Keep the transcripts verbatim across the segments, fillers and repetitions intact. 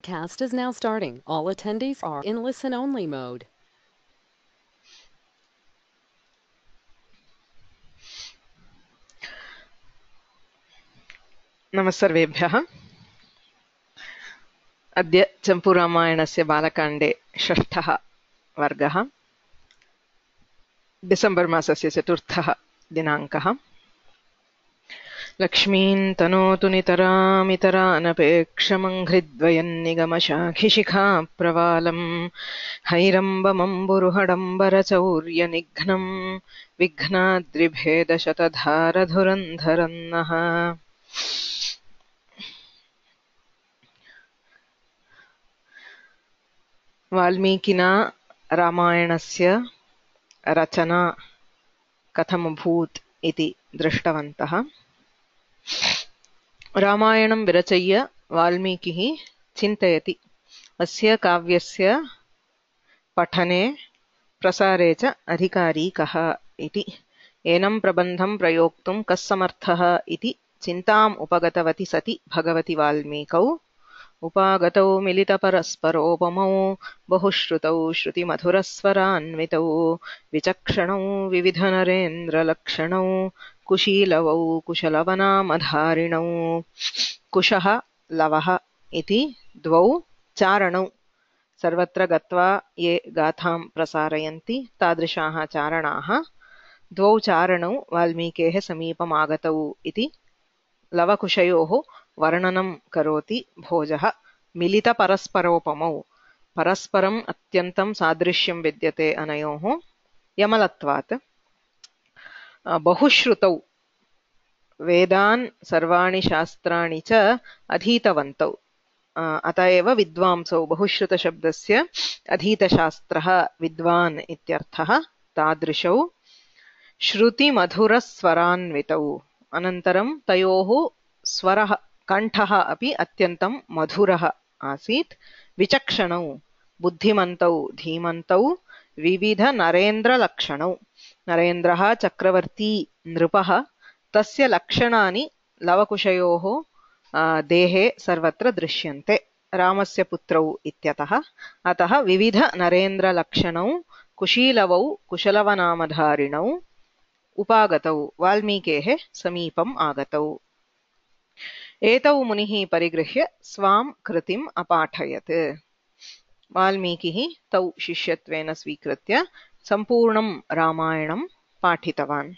Cast is now starting. All attendees are in listen-only mode. नमस्सर्वेभ्यः। अद्य चम्पूरामायणस्य बालकाण्डे षष्ठः वर्गः, डिसेम्बर् मासस्य चतुर्थः दिनाङ्कः। लक्ष्मीं तनोतु नितरामितरानपेक्षमङ्घ्रिद्वयन्निगमशाखिशिखा प्रवालम् हैरम्बमम्बुरुहडम्बरचौर्यनिघ्नम् विघ्नाद्रिभेदशतधारधुरन्धरन्नः। वाल्मीकिना रामायणस्य रचना कथमभूत् इति दृष्टवन्तः। रामायणं विरचय्य वाल्मीकिः चिन्तयति अस्य काव्यस्य पठने प्रसारे च अधिकारी कः इति। एनं प्रबन्धं प्रयोक्तुं कः समर्थः इति चिन्ताम् उपगतवती सति भगवति वाल्मीकौ उपागतौ मिलितपरस्परोपमौ बहुश्रुतौ श्रुतिमधुरस्वरान्वितौ विचक्षणौ विविधनरेन्द्रलक्षणौ कुशीलवौ कुशलवनामधारिणौ। कुशः लवः इति द्वौ चारणौ। सर्वत्र गत्वा ये गाथां प्रसारयन्ति तादृशाः चारणाः द्वौ चारणौ वाल्मीकेः समीपम् आगतौ इति लवकुशयोः वर्णनं करोति भोजः। मिलितपरस्परोपमौ, परस्परम् अत्यन्तं सादृश्यं विद्यते अनयोः यमलत्वात्। बहुश्रुतौ, वेदान् सर्वाणि शास्त्राणि च अधीतवन्तौ, अत एव विद्वांसौ। बहुश्रुतशब्दस्य अधीतशास्त्रः विद्वान् इत्यर्थः। तादृशौ श्रुतिमधुरस्वरान्वितौ, अनन्तरं तयोः स्वरः कण्ठः अपि अत्यन्तं मधुरः आसीत्। विचक्षणौ, बुद्धिमन्तौ धीमन्तौ विविधनरेन्द्रलक्षणौ। नरेन्द्रः चक्रवर्ती नृपः, तस्य लक्षणानि लवकुशयोः देहे सर्वत्र दृश्यन्ते। रामस्य पुत्रौ इत्यतः, अतः विविधनरेन्द्रलक्षणौ कुशीलवौ कुशलवनामधारिणौ उपागतौ, वाल्मीकेः समीपम् आगतौ। एतौ मुनिः परिगृह्य स्वां कृतिम् अपाठयत्। वाल्मीकिः तौ शिष्यत्वेन स्वीकृत्य सम्पूर्णं रामायणं पाठितवान्।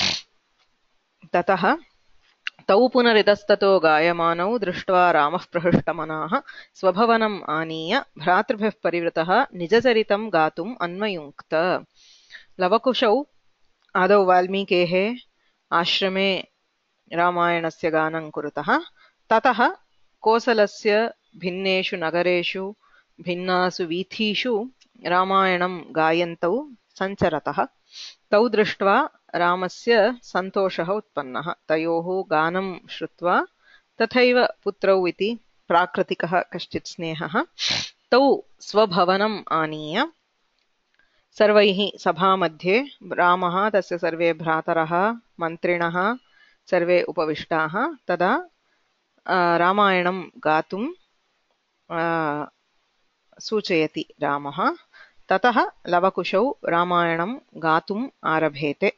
ततः तौ पुनरितस्ततो गायमानौ दृष्ट्वा रामः प्रहृष्टमनाः स्वभवनम् आनीय भ्रातृभिः परिवृतः निजचरितं गातुम् अन्वयुङ्क्त। लवकुशौ आदौ वाल्मीकेः आश्रमे रामायणस्य गानं कुरुतः। ततः कोसलस्य भिन्नेषु नगरेषु भिन्नासु वीथीषु रामायणं गायन्तौ सञ्चरतः। तौ दृष्ट्वा रामस्य सन्तोषः उत्पन्नः। तयोः गानं श्रुत्वा तथैव पुत्रौ इति प्राकृतिकः कश्चित् स्नेहः तौ स्वभवनम् आनीय सर्वैः सभामध्ये रामः, तस्य सर्वे भ्रातरः, मन्त्रिणः सर्वे उपविष्टाः। तदा रामायणं गातुं सूचयति रामः। ततः लवकुशौ रामायणं गातुम् आरभेते।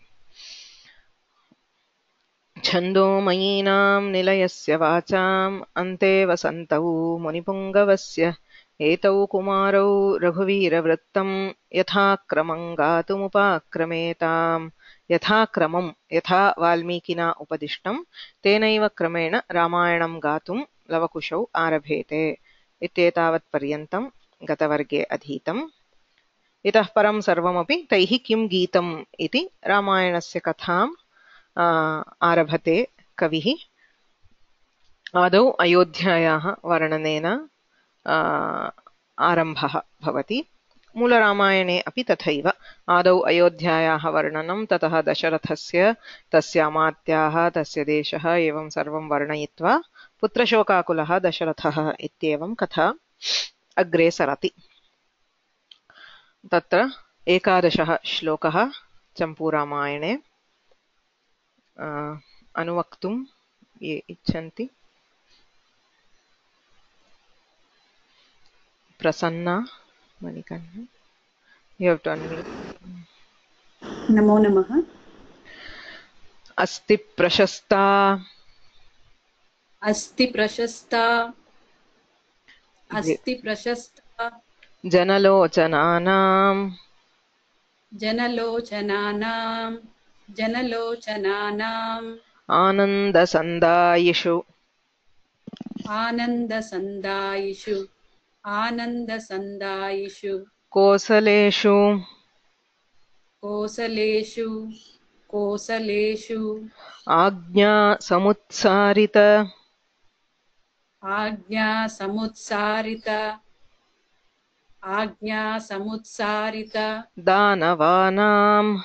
छन्दोमयीनां निलयस्य वाचाम् अन्ते वसन्तौ मुनिपुङ्गवस्य एतौ कुमारौ रघुवीरवृत्तं यथाक्रमं गातुमुपाक्रमेताम्। यथाक्रमं, यथा वाल्मीकिना उपदिष्टं तेनैव क्रमेण रामायणं गातुं लवकुशौ आरभेते। इत्येतावत्पर्यन्तं गतवर्गे अधीतम्। इतः परं सर्वमपि तैः किं गीतम् इति रामायणस्य कथां आरभते कविः। आदौ अयोध्यायाः वर्णनेन आरम्भः भवति। मूलरामायणे अपि तथैव। आदौ अयोध्यायाः वर्णनं, ततः दशरथस्य, तस्य अमात्याः, तस्य देशः, एवं सर्वं वर्णयित्वा पुत्रशोकाकुलः दशरथः इत्येवं कथा अग्रे सरति। तत्र एकादशः श्लोकः चम्पूरामायणे। अनुवक्तुं ये इच्छन्ति। Prasanna Manikanna. You have to unmute. Namo Namaha. Asti Prashasta. Asti Prashasta. Asti Prashasta. Janalochananam. Janalochananam. Janalochananam. Ananda Sandayishu. Ananda Sandayishu. Ananda Sandayishu. Kosaleshu. Kosaleshu. Kosaleshu. Agnya Samutsarita. Agnya Samutsarita. Agnya Samutsarita. Danavanam.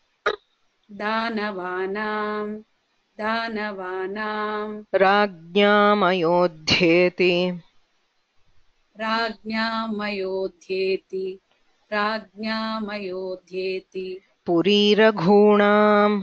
Danavanam. Danavanam. Rajnyam Ayodhyeti. Rajñāmayodhyeti. Rajñāmayodhyeti. Puriraghunam.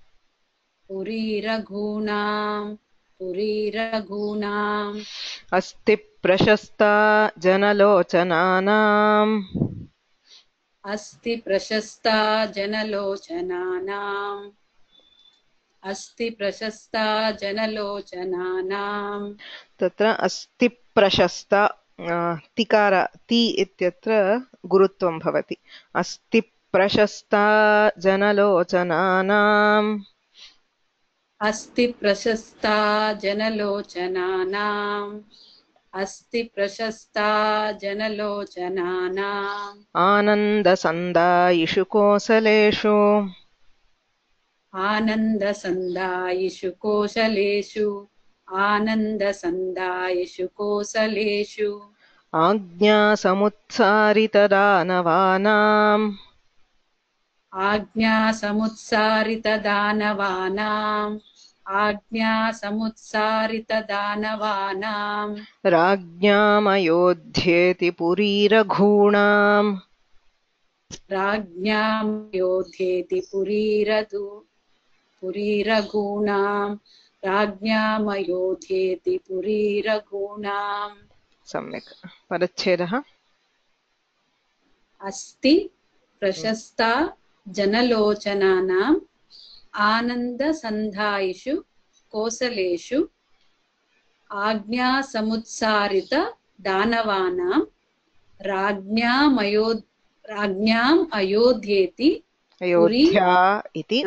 Puriraghunam. Puriraghunam. Asti Prashasta Janalochananam. Asti Prashasta Janalochananam. Asti Prashasta Janalochananam. Tatra Asti Prashasta tikara ti ityatra gurutvam bhavati. Asti Prashasta Janalochananam. Asti Prashasta Janalochananam. Asti Prashasta Janalochananam. Ananda Sandayishu Kosaleshu. Ananda Sandayishu Kosaleshu. Ananda Sandayishu Kosaleshu. Agnya Samutsarita Danavanam. Agnya Samutsarita Danavanam. Agnya Samutsarita Danavanam. Rajnyam Ayodhyeti Puriraghunam. Rajñāmayodhyeti Puriradu. Puriraghunam. Rajñāmayodhyeti Puriraghunam. Samyak. Padachhedaha. Asti Prashasta Janalochananam. Ananda Sandhayishu Kosaleshu. Agnya Samutsarita Danavanam. Rajñāmayod Rajñām Ayodhyeti. Ayodhya iti.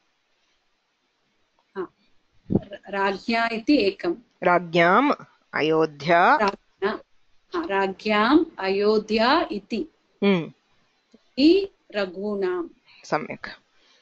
Rajñā iti ekam. Rajnyam Ayodhya. Rajñā. Rajñām Ayodhya iti. Hmm. I Raghunam. Samyak.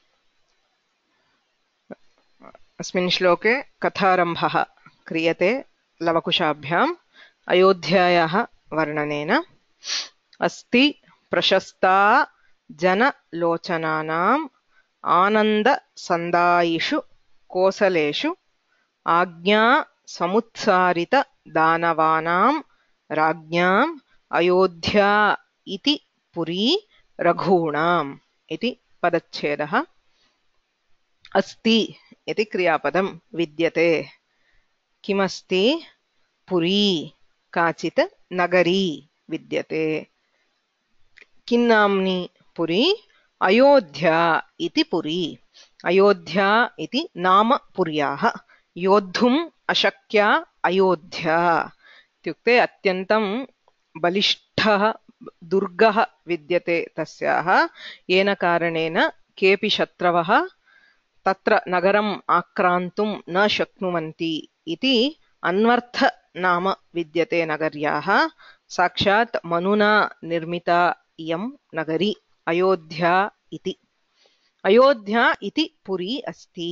अस्मिन् श्लोके कथारम्भः क्रियते लवकुशाभ्याम् अयोध्यायाः वर्णनेन। अस्ति प्रशस्ता जनलोचनानाम् आनन्दसन्दायिषु कोसलेषु आज्ञा समुत्सारित दानवानां राज्ञाम् अयोध्या इति पुरी रघूणाम् इति पदच्छेदः। अस्ति इति क्रियापदं विद्यते। किमस्ति? पुरी, काचित् नगरी विद्यते। किन्नाम्नि पुरी? अयोध्या इति पुरी। अयोध्या इति नाम पुर्याः। योद्धुम् अशक्या अयोध्या इत्युक्ते अत्यन्तं बलिष्ठः दुर्गः विद्यते तस्याः, येन कारणेन केऽपि शत्रवः तत्र नगरम् आक्रान्तुं न शक्नुवन्ति इति अन्वर्थनाम विद्यते नगर्याः। साक्षात् मनुना निर्मिता इयं नगरी अयोध्या इति। अयोध्या इति पुरी अस्ति।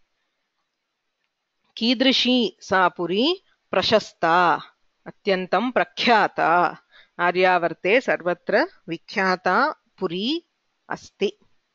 कीदृशी सा पुरी? प्रशस्ता, अत्यन्तं प्रख्याता, आर्यावर्ते सर्वत्र विख्याता पुरी अस्ति।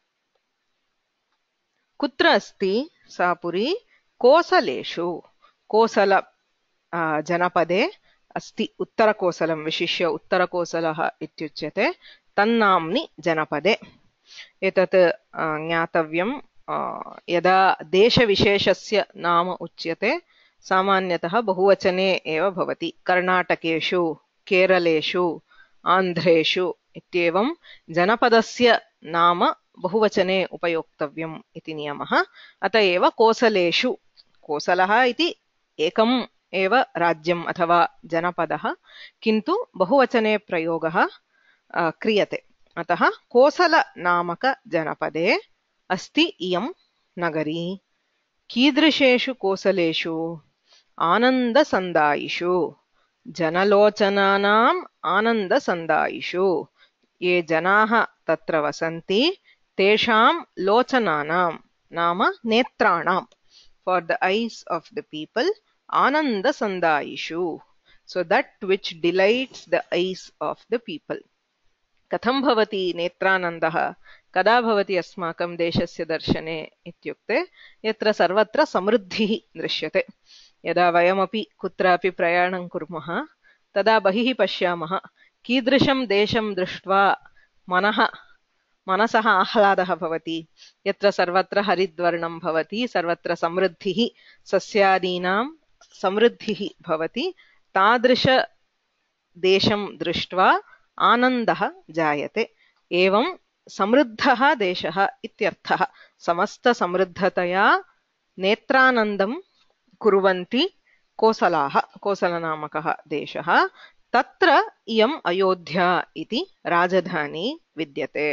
कुत्र अस्ति सा पुरी? कोसलेषु, कोसल जनपदे अस्ति। उत्तरकोसलं विशिष्य उत्तरकोसलः इत्युच्यते तन्नाम्नि जनपदे। एतत् ज्ञातव्यं, यदा देशविशेषस्य नाम उच्यते सामान्यतः बहुवचने एव भवति। कर्णाटकेषु, केरलेषु, आन्ध्रेषु इत्येवं जनपदस्य नाम बहुवचने उपयोक्तव्यम् इति नियमः। अत एव कोसलेषु, कोसलः इति एकम् एव राज्यम् अथवा जनपदः, किन्तु बहुवचने प्रयोगः क्रियते। अतः कोसल नामक जनपदे अस्ति इयं नगरी। कीदृशेषु कोसलेषु? आनन्दसन्दायिषु, जनलोचनानाम् आनन्दसन्दायिषु। ये जनाः तत्र वसन्ति तेषां लोचनानां नाम नेत्राणां, for the eyes of the people, आनन्दसन्दायिषु, so that which delights the eyes of the people. कथं भवति नेत्रानन्दः, कदा भवति अस्माकं देशस्य दर्शने इत्युक्ते यत्र सर्वत्र समृद्धिः दृश्यते। यदा वयमपि कुत्रापि प्रयाणं कुर्मः तदा बहिः पश्यामः, कीदृशं देशं दृष्ट्वा मनः मनसः आह्लादः भवति, यत्र सर्वत्र हरिद्वर्णं भवति, सर्वत्र समृद्धिः, सस्यादीनां समृद्धिः भवति, तादृश देशं दृष्ट्वा आनन्दः जायते। एवं समृद्धः देशः इत्यर्थः। समस्तसमृद्धतया नेत्रानन्दं कुर्वन्ति कोसलाः, कोसलनामकः देशः। तत्र इयम् अयोध्या इति राजधानी विद्यते।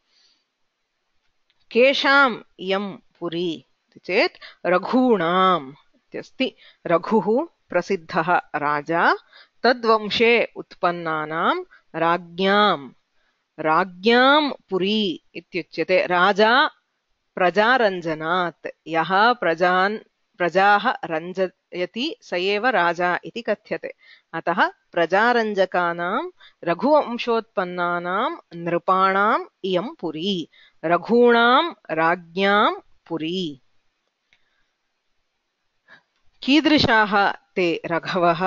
केषाम् इयं पुरी इति चेत् रघूणाम् इत्यस्ति। रघुः प्रसिद्धः राजा, तद्वंशे उत्पन्नानां राज्ञां राज्ञां पुरी इत्युच्यते। राजा प्रजारञ्जनात्, यः प्रजान् प्रजाः रञ्जयति स एव राजा इति कथ्यते। अतः प्रजारञ्जकानां रघुवंशोत्पन्नानां नृपाणाम् इयं पुरी, रघूणां राज्ञां पुरी। कीदृशाः ते रघवः?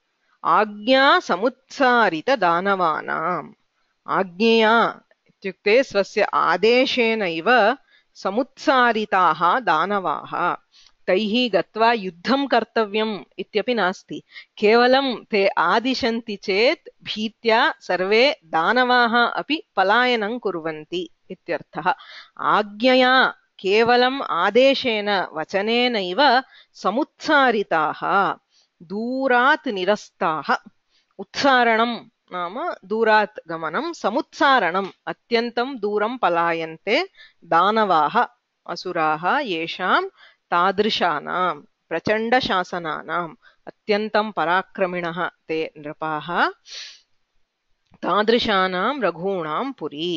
आज्ञासमुत्सारितदानवानाम्। आज्ञया इत्युक्ते स्वस्य आदेशेनैव समुत्सारिताः दानवाः। तैः गत्वा युद्धं कर्तव्यम् इत्यपि नास्ति, केवलं ते आदिशन्ति चेत् भीत्या सर्वे दानवाः अपि पलायनं कुर्वन्ति इत्यर्थः। आज्ञया केवलम् आदेशेन वचनेनैव समुत्सारिताः, दूरात् निरस्ताः। उत्सारणं नाम दूरात् गमनं, समुत्सारणम् अत्यन्तं दूरं पलायन्ते दानवाः असुराः, येषां तादृशानां प्रचण्डशासनानाम्, अत्यन्तं पराक्रमिणः ते नृपाः, तादृशानां रघूणां पुरी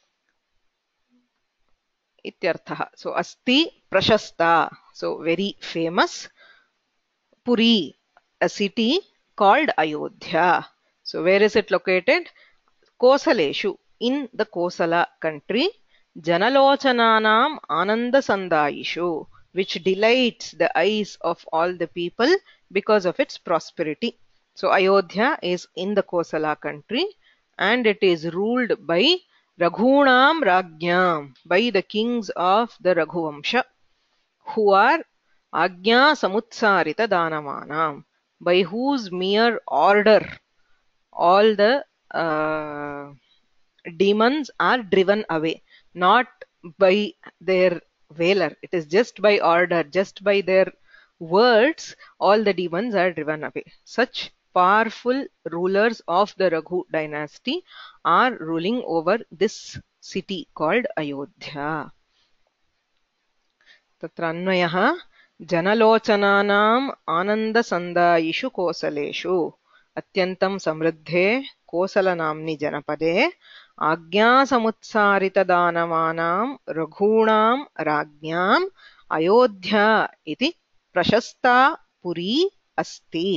इत्यर्थः। सो अस्ति प्रशस्ता, so very famous, Puri, a city called Ayodhya. So where is it located? Kosaleshu, in the Kosala country. Janalochananam Anandasandayishu, which delights the eyes of all the people because of its prosperity. So Ayodhya is in the Kosala country and it is ruled by Raghunam Rajnyam, by the kings of the Raghuvamsha, who are Ajna Samutsarita Danavanam, by whose mere order all the uh, demons are driven away, not by their valor. It is just by order, just by their words, all the demons are driven away. Such powerful rulers of the Raghu dynasty are ruling over this city called Ayodhya. Tatra अन्वयः जनलोचनानाम् आनन्दसन्दायिषु कोसलेषु, अत्यन्तं समृद्धे कोसलनाम्नि जनपदे, आज्ञासमुत्सारितदानवानां रघूणां राज्ञाम् अयोध्या इति प्रशस्ता पुरी अस्ति।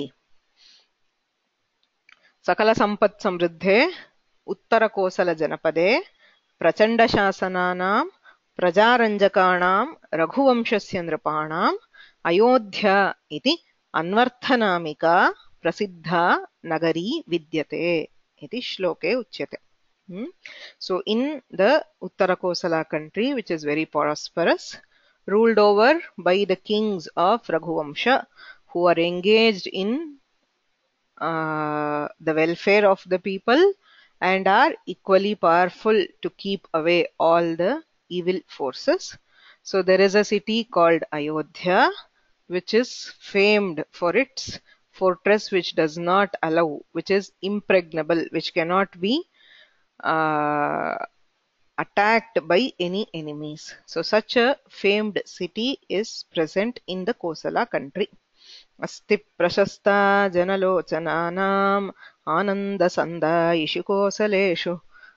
सकलसम्पत्समृद्धे उत्तरकोसलजनपदे प्रचण्डशासनानां प्रजारञ्जकाणां रघुवंशस्य नृपाणाम् अयोध्या इति अन्वर्थनामिका प्रसिद्धा नगरी विद्यते इति श्लोके उच्यते. Hmm? So in the Uttara Kosala country, which is very prosperous, ruled over by the kings of Raghuvamsha, who are engaged in uh, the welfare of the people and are equally powerful to keep away all the evil forces. So there is a city called Ayodhya, which is famed for its fortress which does not allow, which is impregnable, which cannot be uh, attacked by any enemies. So such a famed city is present in the Kosala country. अस्ति प्रशस्ता जनलोचनानाम् आनन्दसन्दायिषु कोसलेषु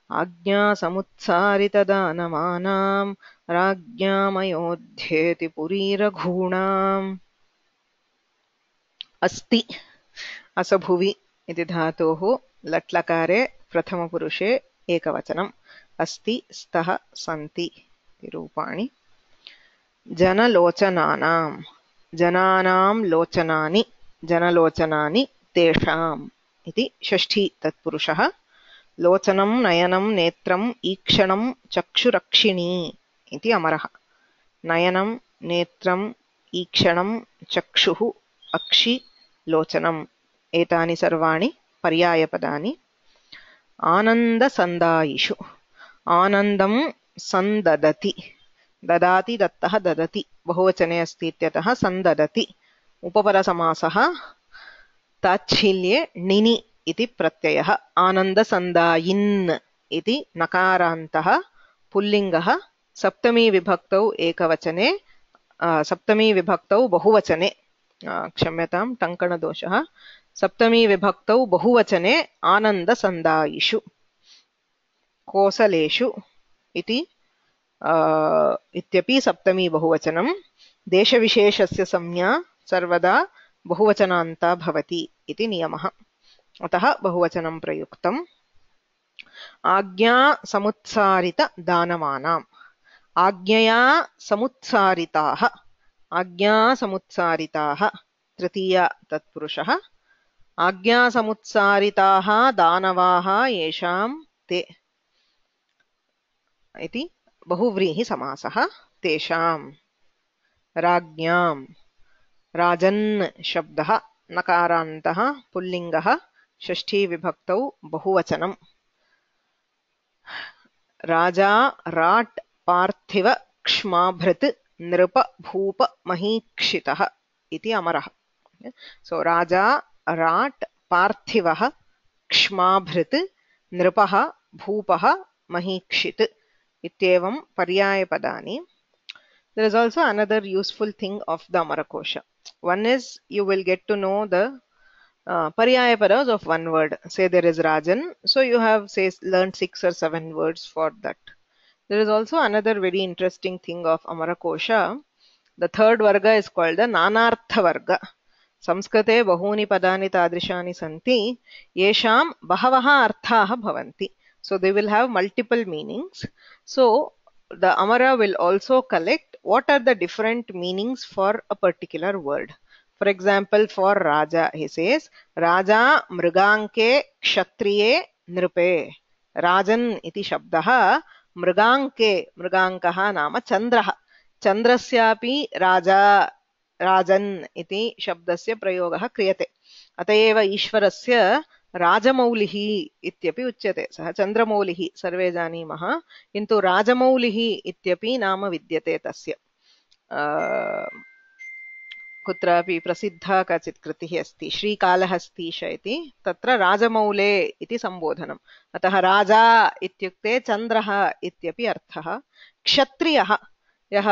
आज्ञासमुत्सारितदानवानाम् राज्ञामयोध्येति पुरी रघूणाम्. अस्ति असभुवि इति धातोः लट्लकारे प्रथमपुरुषे एकवचनम्. अस्ति स्तः सन्ति इति रूपाणि. जनलोचनानाम् जनानां लोचनानि जनलोचनानि तेषाम् इति षष्ठी तत्पुरुषः. लोचनं नयनं नेत्रम् ईक्षणं चक्षुरक्षिणी इति अमरः. नयनं नेत्रम् ईक्षणं चक्षुः अक्षि लोचनम् एतानि सर्वाणि पर्यायपदानि. आनन्दसन्दायिषु आनन्दं सन्ददति ददाति दत्तः ददति बहुवचने अस्ति इत्यतः सन्ददति. उपपरसमासः ताच्छील्ये णिनि इति प्रत्ययः. आनन्दसन्दायिन् इति नकारान्तः पुल्लिङ्गः सप्तमी विभक्तौ एकवचने सप्तमी विभक्तौ बहुवचने क्षम्यतां टङ्कणदोषः सप्तमी विभक्तौ बहुवचने आनन्दसन्दायिषु. कोसलेषु इति इत्यपि सप्तमी बहुवचनं. देशविशेषस्य संज्ञा सर्वदा बहुवचनान्ता भवति इति नियमः, अतः बहुवचनं प्रयुक्तम्. आज्ञा समुत्सारित दानवानाम् आज्ञया समुत्सारिताः आज्ञा समुत्सारिताः तृतीया तत्पुरुषः. आज्ञा समुत्सारिताः दानवाः येषां ते इति बहुव्रीहि समासः. तेषां. राज्ञां राजन् शब्दः नकारान्तः पुल्लिङ्गः षष्ठी विभक्तौ बहुवचनं. राजा राट् पार्थिव क्ष्माभृत् नृप भूप महीक्षितः इति अमरः. सो राजा राट् पार्थिवः क्ष्माभृत् नृपः भूपः महीक्षित् इत्येवं पर्यायपदानि. There is also another useful thing of the Amarakosha. One is you will get to know the uh, paryayapadas of one word. Say there is Rajan, so you have say learned six or seven words for that. There is also another very interesting thing of Amarakosha. The third varga is called the Nanartha varga. Samskrite bahuni padani tadrishani santi yesham bahavaha arthaha bhavanti. So they will have multiple meanings. So the Amara will also collect what are the different meanings for a particular word. For example, for Raja, he says, Raja mriganke kshatriye nripe. Rajan iti shabdaha mriganke, mrigankaha nama chandraha. Chandrasyapi Raja, Rajan iti shabdasya prayogah kriyate. Atayeva Ishvarasya राजमौलिः इत्यपि उच्यते. सः चन्द्रमौलिः सर्वे जानीमः, किन्तु राजमौलिः इत्यपि नाम विद्यते तस्य. कुत्रापि प्रसिद्धा काचित् कृतिः अस्ति श्रीकालहस्तीश इति, तत्र राजमौले इति सम्बोधनम्. अतः राजा इत्युक्ते चन्द्रः इत्यपि अर्थः. क्षत्रियः यः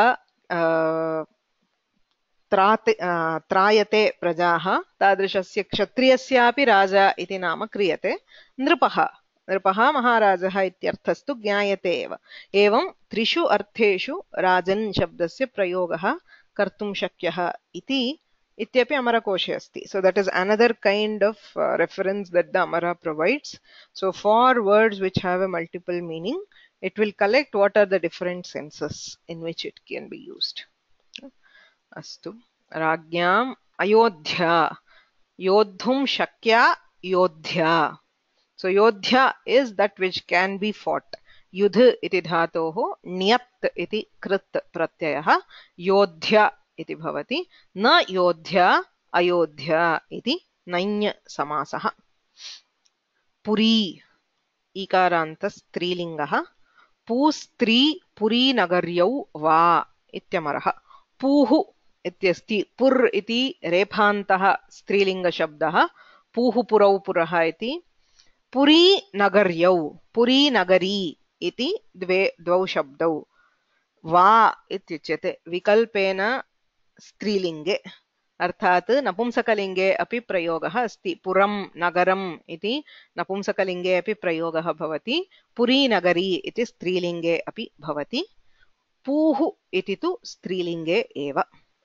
त्रायते प्रजाः तादृशस्य क्षत्रियस्यापि राजा इति नाम क्रियते. नृपः नृपः महाराजः इत्यर्थस्तु ज्ञायते एव. एवं त्रिषु अर्थेषु राजन् शब्दस्य प्रयोगः कर्तुं शक्यः इति इत्यपि अमरकोशे अस्ति. So that is another kind of uh, reference that the Amara provides. So for words which have a multiple meaning, it will collect what are the different senses in which it can be used. Astu. Rajnyam Ayodhya. Yodhum Shakya Yodhya. So Yodhya is that which can be fought. Yudh iti dhatoho niyat iti krit pratyayah Yodhya iti bhavati. Na Yodhya Ayodhya iti nanya samasaha. Puri. ईकारान्त स्त्रीलिङ्गः पूस्त्री पुरीनगर्यौ वा इत्यमरः पूः इत्यस्ति पुर् इति रेफान्तः स्त्रीलिङ्गशब्दः पूः पुरौ पुरः इति पुरीनगर्यौ पुरीनगरी इति द्वे द्वौ शब्दौ वा इत्युच्यते विकल्पेन स्त्रीलिङ्गे अर्थात् नपुंसकलिङ्गे अपि प्रयोगः अस्ति पुरं नगरम् इति नपुंसकलिङ्गे अपि प्रयोगः भवति पुरीनगरी इति स्त्रीलिङ्गे अपि भवति पूः इति तु स्त्रीलिङ्गे एव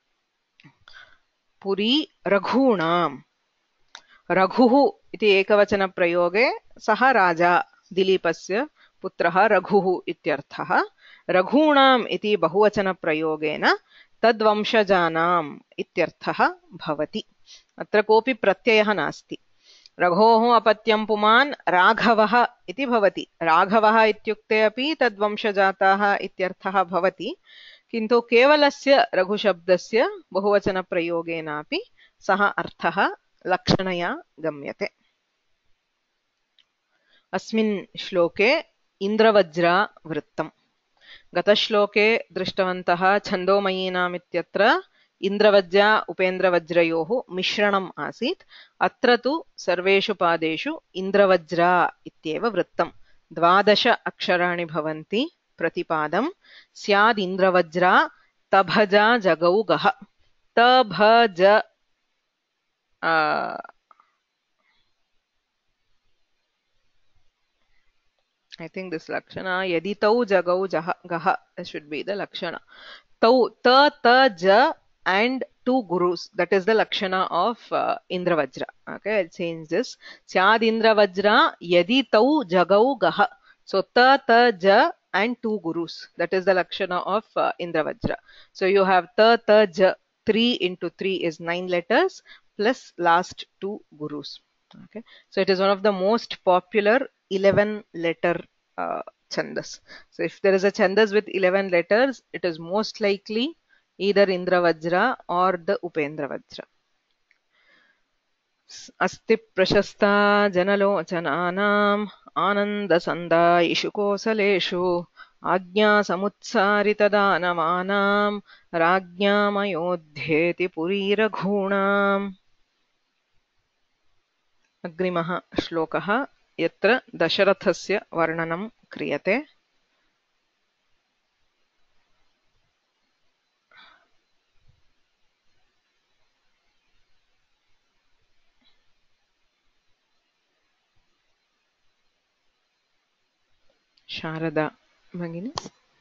पुरी रघूणां रघुः इति एकवचनप्रयोगे सः राजा दिलीपस्य पुत्रः रघुः इत्यर्थः रघूणाम् इति बहुवचनप्रयोगेन तद्वंशजानाम् इत्यर्थः भवति अत्र कोऽपि प्रत्ययः नास्ति रघोः अपत्यं पुमान् राघवः इति भवति राघवः इत्युक्ते अपि तद्वंशजाताः इत्यर्थः भवति किन्तु केवलस्य रघुशब्दस्य बहुवचनप्रयोगेनापि सः अर्थः लक्षणया गम्यते अस्मिन् श्लोके इन्द्रवज्रा वृत्तम् गतश्लोके दृष्टवन्तः छन्दोमयीनाम् इत्यत्र इन्द्रवज्रा उपेन्द्रवज्रयोः मिश्रणम् आसीत् अत्र तु सर्वेषु पादेषु इन्द्रवज्रा इत्येव वृत्तं द्वादश अक्षराणि भवन्ति प्रतिपादं स्याद् इन्द्रवज्रा तभजा जगौगः तभज uh, I think this lakshana yadi tau jagau jaha gaha should be the lakshana tau ta ta ja and two gurus that is the lakshana of uh, Indravajra. Okay, I'll change this. Syad Indravajra yadi tau jagau gaha. So ta ta ja and two gurus, that is the lakshana of uh, Indravajra. So you have ta ta ja, three into three is nine letters plus last two gurus. Okay, so it is one of the most popular eleven letter uh, chandas. So if there is a chandas with eleven letters, it is most likely either Indravajra or the Upendravajra. Asti prashasta janalocananam ananda sandaishu kosaleshu ajna samutsaritadanam rajnyam ayodhyeti puriraghunam. अग्रिमः श्लोकः यत्र दशरथस्य वर्णनं क्रियते शारदा भगिनी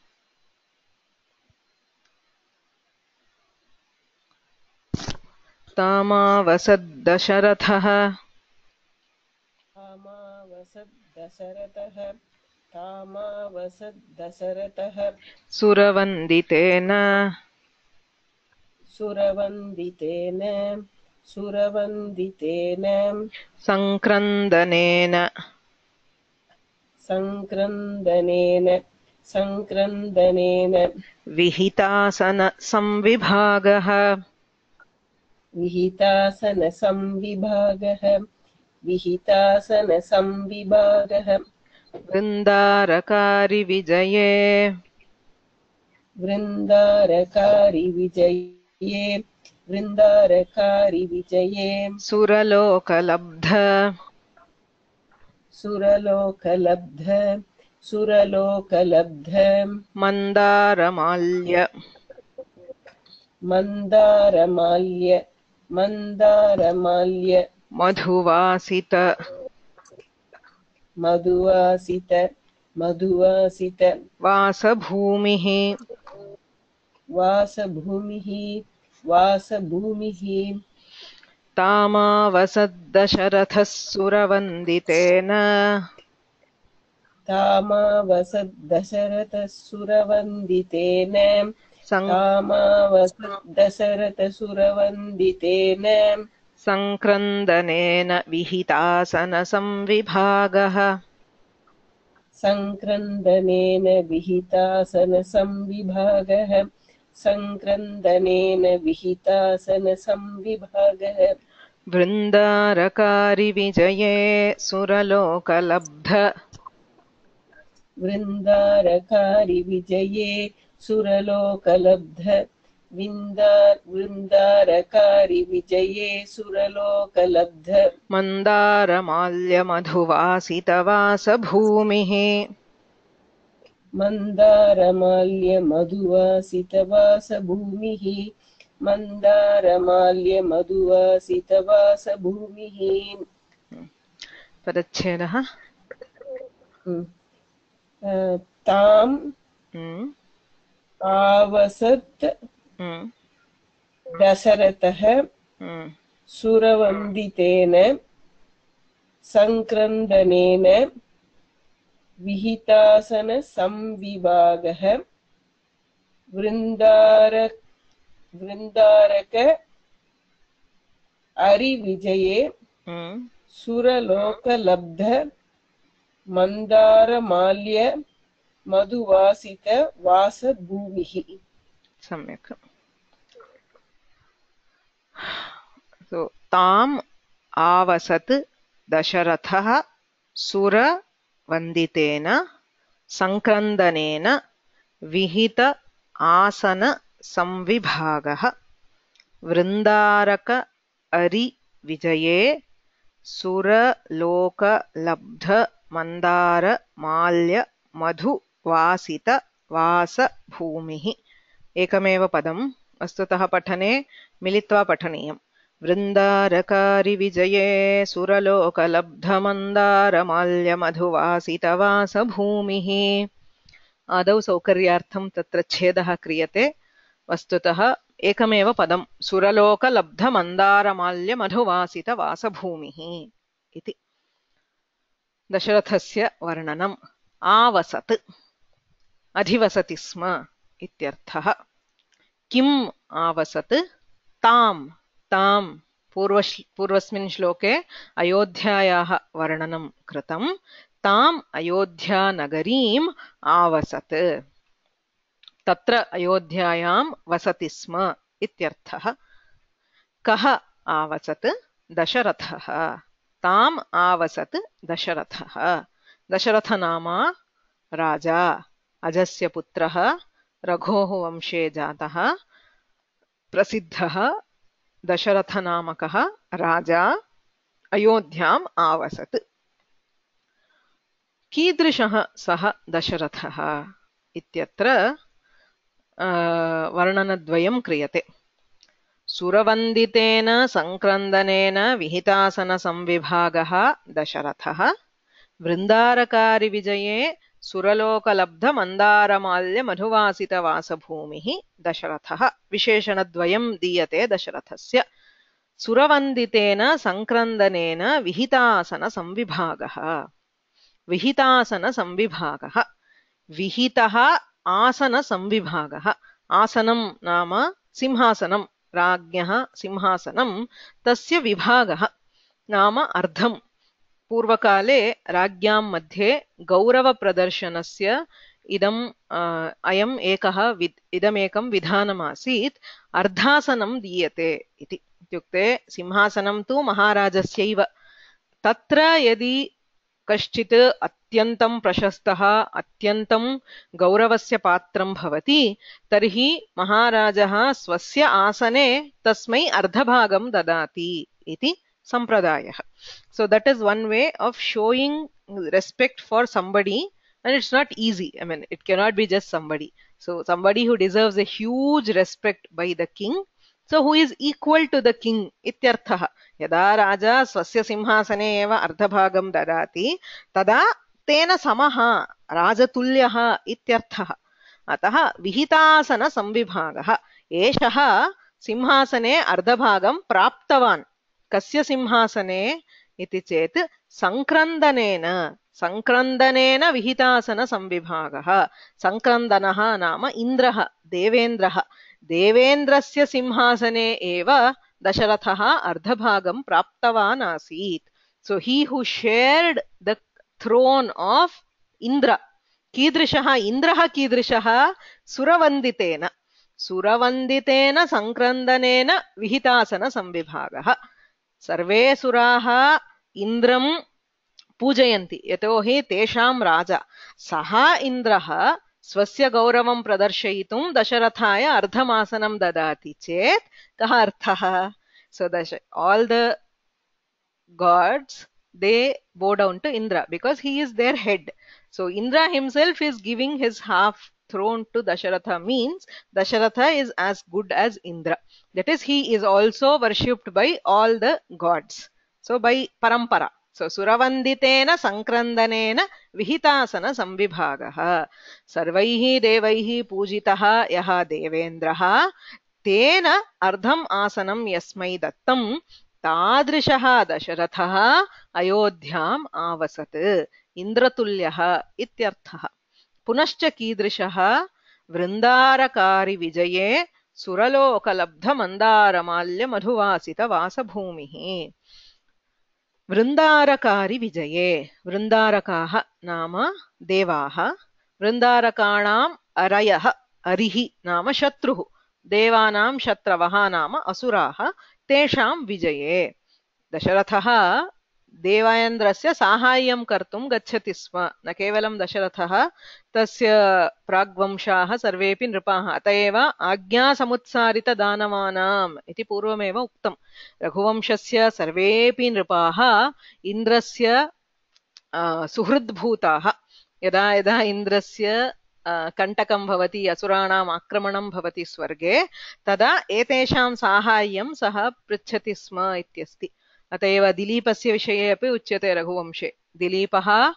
तामावसद्दशरथः दशरथः तामावसद्दशरथः सुरवन्दितेन सुरवन्दितेन सुरवन्दितेन संक्रन्दनेन संक्रन्दनेन संक्रन्दनेन विहितासन संविभागः विहितासन संविभागः विहितासन संविभागः वृन्दारकारि विजये वृन्दारकारि विजये वृन्दारकारि विजये सुरलोकलब्ध सुरलोकलब्ध सुरलोकलब्ध मन्दारमाल्य मन्दारमाल्य मन्दारमाल्य मधुवासित मधुवासित मधुवासित वासभूमिः वासभूमिः वासभूमिः तामावसद्दशरथः सुरवन्दितेन तामावसद्दशरथः सुरवन्दितेन सं- तामावसद्दशरथः सुरवन्दितेन संक्रन्दनेन विहितासन संविभागः संक्रन्दनेन विहितासन संविभागः संक्रन्दनेन विहितासन संविभागः वृन्दारकारि विजये सुरलोकलब्ध वृन्दारकारि विजये सुरलोकलब्ध विन्दार वृन्दारकारि विजये सुरलोकलब्ध मन्दारमाल्यमधुवासितवासभूमिः मन्दारमाल्यमधुवासितवासभूमिः मन्दारमाल्यमधुवासितवासभूमिः पदच्छेदः ताम् आवसत् दशरथः सुरवन्दितेन संक्रन्दनेन विहितासनसंविभागः वृन्दार वृन्दारक अरिविजये सुरलोकलब्ध मन्दारमाल्य मधुवासित वासभूमिः सम्यक् so ताम् आवसत् दशरथः सुरवन्दितेन संक्रन्दनेन विहित आसन संविभागः वृन्दारक अरि विजये सुरलोकलब्ध मंदार माल्य मधु वासित वासभूमिः एकमेव पदं वस्तुतः पठने मिलित्वा पठनीयम् वृन्दारकारि विजये सुरलोकलब्ध मंदार माल्य मधु वासित वासभूमिः आदौ सौकर्यार्थं तत्र छेदः क्रियते वस्तुतः एकमेव पदं सुरलोकलब्ध मंदार माल्य मधु वासित वासभूमिः इति दशरथस्य वर्णनम् आवसत् अधिवसति स्म इत्यर्थः किम् आवसत् ताम् ताम् पूर्व पूर्वस्मिन् श्लोके अयोध्यायाः वर्णनं कृतं ताम् अयोध्यानगरीम् आवसत् तत्र अयोध्यायां वसति स्म इत्यर्थः कः आवसत् दशरथः ताम् आवसत् दशरथः दशरथ नामा राजा अजस्य पुत्रः रघोः वंशे जातः प्रसिद्धः दशरथ नामकः राजा अयोध्याम् आवसत् कीदृशः सः दशरथः इत्यत्र वर्णनद्वयं क्रियते सुरवन्दितेन संक्रन्दनेन विहितासनसंविभागः दशरथः वृन्दारकारि विजये सुरलोकलब्ध मंदारमाल्य मधुवासित वासभूमिः दशरथः विशेषणद्वयं दीयते दशरथस्य सुरवन्दितेन संक्रन्दनेन विहितासनसंविभागः विहितासनसंविभागः विहितः आसनसंविभागः आसनं नाम सिंहासनं राज्ञः सिंहासनं तस्य विभागः नाम अर्धं पूर्वकाले राज्ञां मध्ये गौरवप्रदर्शनस्य इदम् अयम् एकः इदमेकं विधानमासीत् अर्धासनं दीयते इति इत्युक्ते सिंहासनं तु महाराजस्यैव तत्र यदि कश्चित् अत्यन्तं प्रशस्तः अत्यन्तं गौरवस्य पात्रं भवति तर्हि महाराजः स्वस्य आसने तस्मै अर्धभागं ददाति इति sampradayah. So that is one way of showing respect for somebody, and it's not easy. I mean, it cannot be just somebody. So somebody who deserves a huge respect by the king, so who is equal to the king ityarthah. Yada raja swasya simhasane eva ardhabhagam dadati tada tena samaha rajatulyaha ityarthah. Ataha vihitasana samvibhagah eshaha simhasane ardhabhagam praptavan. कस्य सिंहासने इति चेत् संक्रन्दनेन संक्रन्दनेन विहितासन संविभागः संक्रन्दनः नाम इन्द्रः देवेन्द्रः देवेन्द्रस्य सिंहासने एव दशरथः अर्धभागं प्राप्तवान् आसीत्. So he who shared the throne of Indra, कीदृशः इन्द्रः कीदृशः सुरवन्दितेन सुरवन्दितेन संक्रन्दनेन विहितासन संविभागः सर्वे सुराः इन्द्रं पूजयन्ति यतोहि तेषां राजा सः इन्द्रः स्वस्य गौरवं प्रदर्शयितुं दशरथाय अर्धमासनं ददाति चेत् कः अर्थः? So दश all the gods they bow down to Indra because he is their head. So Indra himself is giving his half throne to Dasharatha, means Dasharatha is as good as Indra. That is, he is also worshipped by all the gods. So by parampara. So Suravanditena Sankrandanena Vihitasana Sambhibhagaha Sarvaihi Devaihi Pujitaha Yaha Devendraha Tena Ardham Asanam Yasmai Dattam Tadrishaha Dasharathaha Ayodhyam Avasat Indratulyaha Ityarthaha Punascha Kidrishaha Vrindarakari Vijaye Suralokalabdha Mandaramalya Madhuvasita Vasabhumihi Vrindarakari Vijaye Vrindarakaha Nama Devaha Vrindarakaanam Arayaha Arihi Nama Shatruhu Devanam Shatravaha Nama Asuraha Tesham Vijaye Dasharathaha Devayendrasya Sahayyam Kartum Gacchati Sma Na Kevalam Dasharathaha Tasya Pragvamshaha Sarvepi Nripaha Atayeva Agnya Samutsarita Danavanam Iti Purvameva Uktam Raghuvamshasya Sarvepi Nripaha Indrasya Suhridbhutaha Yada Yada Indrasya Kantakam Bhavati Asuranam Akramanam Bhavati Swarge Tada Etesham Sahayyam Saha Pritchati Sma Ityasti Atayeva Dilipasya Vishaye Api Uchyate Raghuvamshe Dilipaha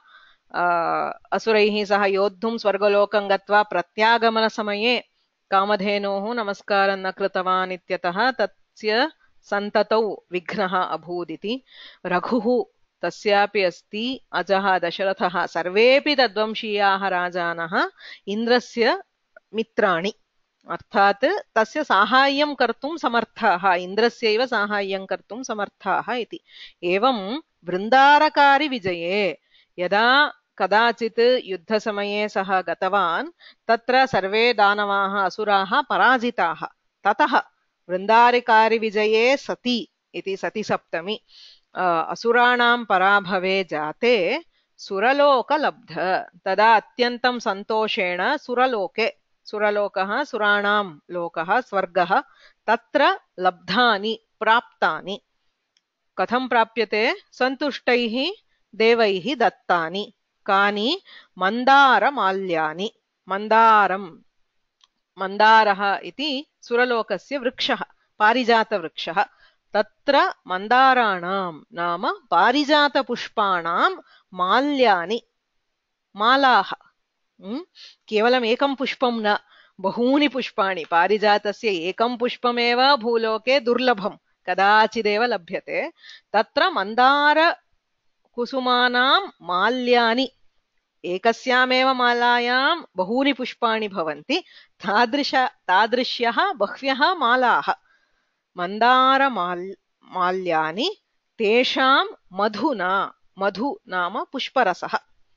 Asuraihi Saha Yodhum Swargalokam Gatva Pratyagamana Samaye Kamadhenohu Namaskaram Nakritavan Ityataha Tatsya Santatau Vighnaha Abhuditi Raghuhu Tasyapi Asti Ajaha Dasharathaha Sarvepi Tadvamshiyaha Rajanaha Indrasya Mitrani Arthat Tasya Sahayyam Kartum Samarthaha Indrasyaiva Sahayyam Kartum Samarthaha Iti Evam Vrindarakari Vijaye Yada Kadachit Yuddha Samaye Saha Gatavan Tatra Sarve Danavaha Asuraha Parajitaha Tataha Vrindarakari Vijaye Sati Iti Sati Saptami Asuranam Parabhave Jate Suraloka Labdha Tada Atyantam Santoshena Suraloke Suralokaha Suranam Lokaha Swargaha Tatra Labdhani Praptani Katham Prapyate Santushtaihi Devaihi Dattani Kani Mandara Malyani Mandaram Mandaraha iti Suralokasya Vrikshaha Parijata Vrikshaha Tatra Mandaranam Nama Parijata Pushpanam Malyani Malaha hmm? Kevalam Ekam Pushpam na Bahuni Pushpani Parijatasya Ekam Pushpameva Bhuloke Durlabham Kadachideva Labhyate Tatra Mandara Kusumanam Malyani Ekasyameva Malayam Bahuni Pushpani Bhavanti Tadrisha Tadrishyaha Bahvyaha Malaha Mandara mal, Malyani Tesham Madhuna Madhu Nama Pushparasaha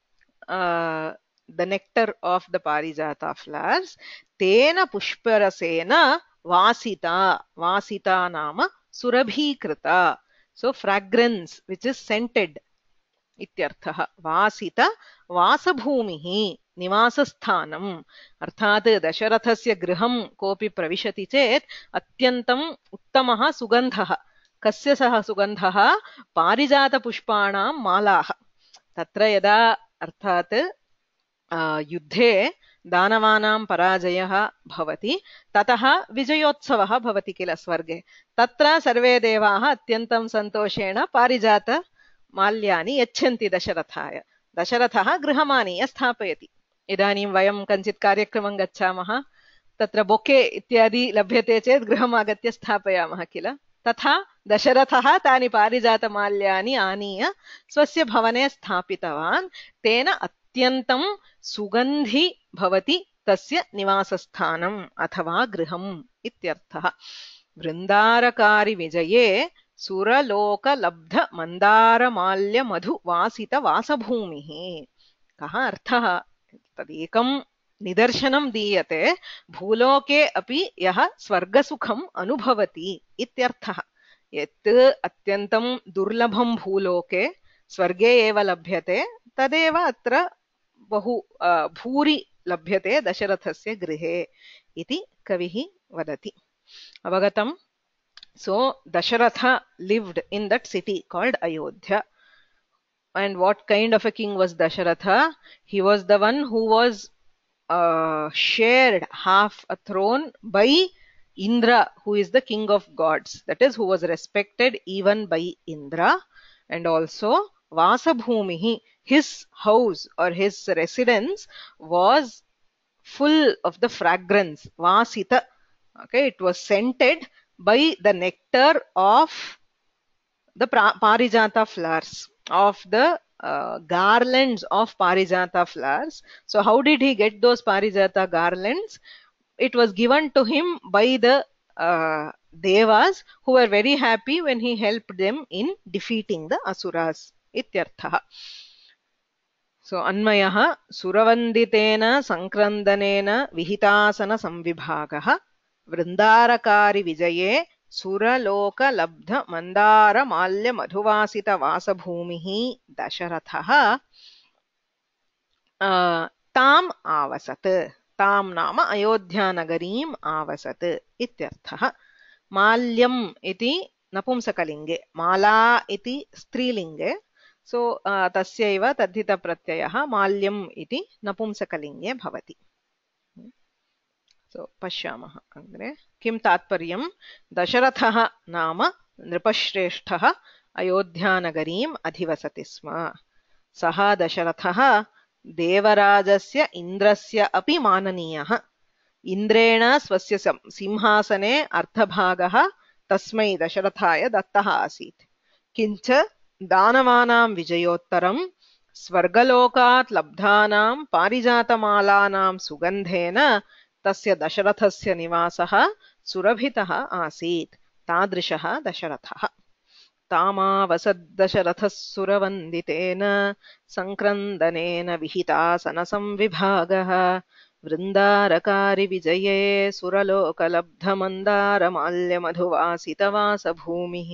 uh, the nectar of the Parijata flowers Tena Pushparasena Vasita Vasita Nama Surabhikrita so fragrance which is scented Ityarthaha Vasita Vasabhumihi Nivasasthanam Arthat Dasharathasya Griham Kopi Pravishati Chet Atyantam Uttamaha Sugandhaha Kasya Saha Sugandhaha Parijata Pushpanam Malaha Tatra Yada Arthat Yuddhe Danavanam Parajayaha Bhavati Tataha Vijayotsavaha Bhavati Kila Swarge Tatra Sarve Devaha Atyantam Santoshena Parijata Malyani Yachanti Dasharathaya Dasharathaha Grihamani Yasthapayati Idanim Vayam Kanchit Karyakramam Gacchamaha Tatra Boke Ityadi Labhyate Chet Grihamagatya Sthapayamaha Kila Tatha Dasharathaha Tani Parijata Malyani Aniya Swasya Bhavane Sthapitavan Tena Atyantam Sugandhi Bhavati Tasya Nivasasthanam Athava Griham Ityarthaha Vrindarakari Vijaye Suraloka Labdha Mandara Malya Madhu Vasita Vasabhumihi Kaha Arthaha Tadekam Nidarshanam Diyate Bhuloke Api Yaha Swargasukham Anubhavati Ityarthaha Yet Atyantam Durlabham Bhuloke स्वर्गे एव लभ्यते तदेव अत्र बहु भूरि लभ्यते दशरथस्य गृहे इति कविः वदति। अवगतम्? So Dasharatha lived in that city called Ayodhya. And what kind of a king was Dasharatha? He was the one who was uh, shared half a throne by Indra, who is the king of gods. That is, who was respected even by Indra. And also Vasabhumihi, his house or his residence was full of the fragrance. Vasita. Okay, it was scented by the nectar of the Parijata flowers, of the uh, garlands of Parijata flowers. So how did he get those Parijata garlands? It was given to him by the uh, Devas, who were very happy when he helped them in defeating the Asuras. Ityarthaha. So Anmayaha Suravanditena Sankrandanena Vihitasana Samvibhagaha Vrindarakari Vijaye Suraloka Labdha Mandara Malya Madhuvasita Vasabhumihi Dasharathaha uh, Tam Avasat. Tam Nama Ayodhya Nagarim Avasat. Ityarthaha. Malyam iti Napumsakalinge. Mala iti Strilinge. So uh, tasyaiva tadhita pratyayaha malyam iti napumsakalinge bhavati. So pashyamaha agre. Kim tatparyam Dasharathaha nama nripashreshtaha Ayodhyanagarim adhivasati sma. Saha Dasharathaha devarajasya indrasya api mananiyaha. Indrena swasya simhasane arthabhagaha tasmai Dasharathaya dattaha asit. Kincha दानवानां विजयोत्तरं स्वर्गलोकात् लब्धानां पारिजातमालानां सुगन्धेन तस्य दशरथस्य निवासः सुरभितः आसीत्। तादृशः दशरथः। तामावसद्दशरथः सुरवन्दितेन सङ्क्रन्दनेन विहितासनसंविभागः वृन्दारकारि विजये सुरलोकलब्धमन्दारमाल्यमधुवासितवासभूमिः।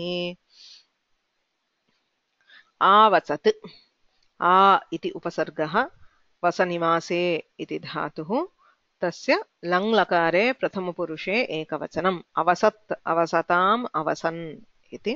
आवसत्. आ इति उपसर्गः, वसनिवासे इति धातुः, तस्य लङ्लकारे प्रथमपुरुषे एकवचनम्। अवसत्, अवसताम्, अवसन् इति।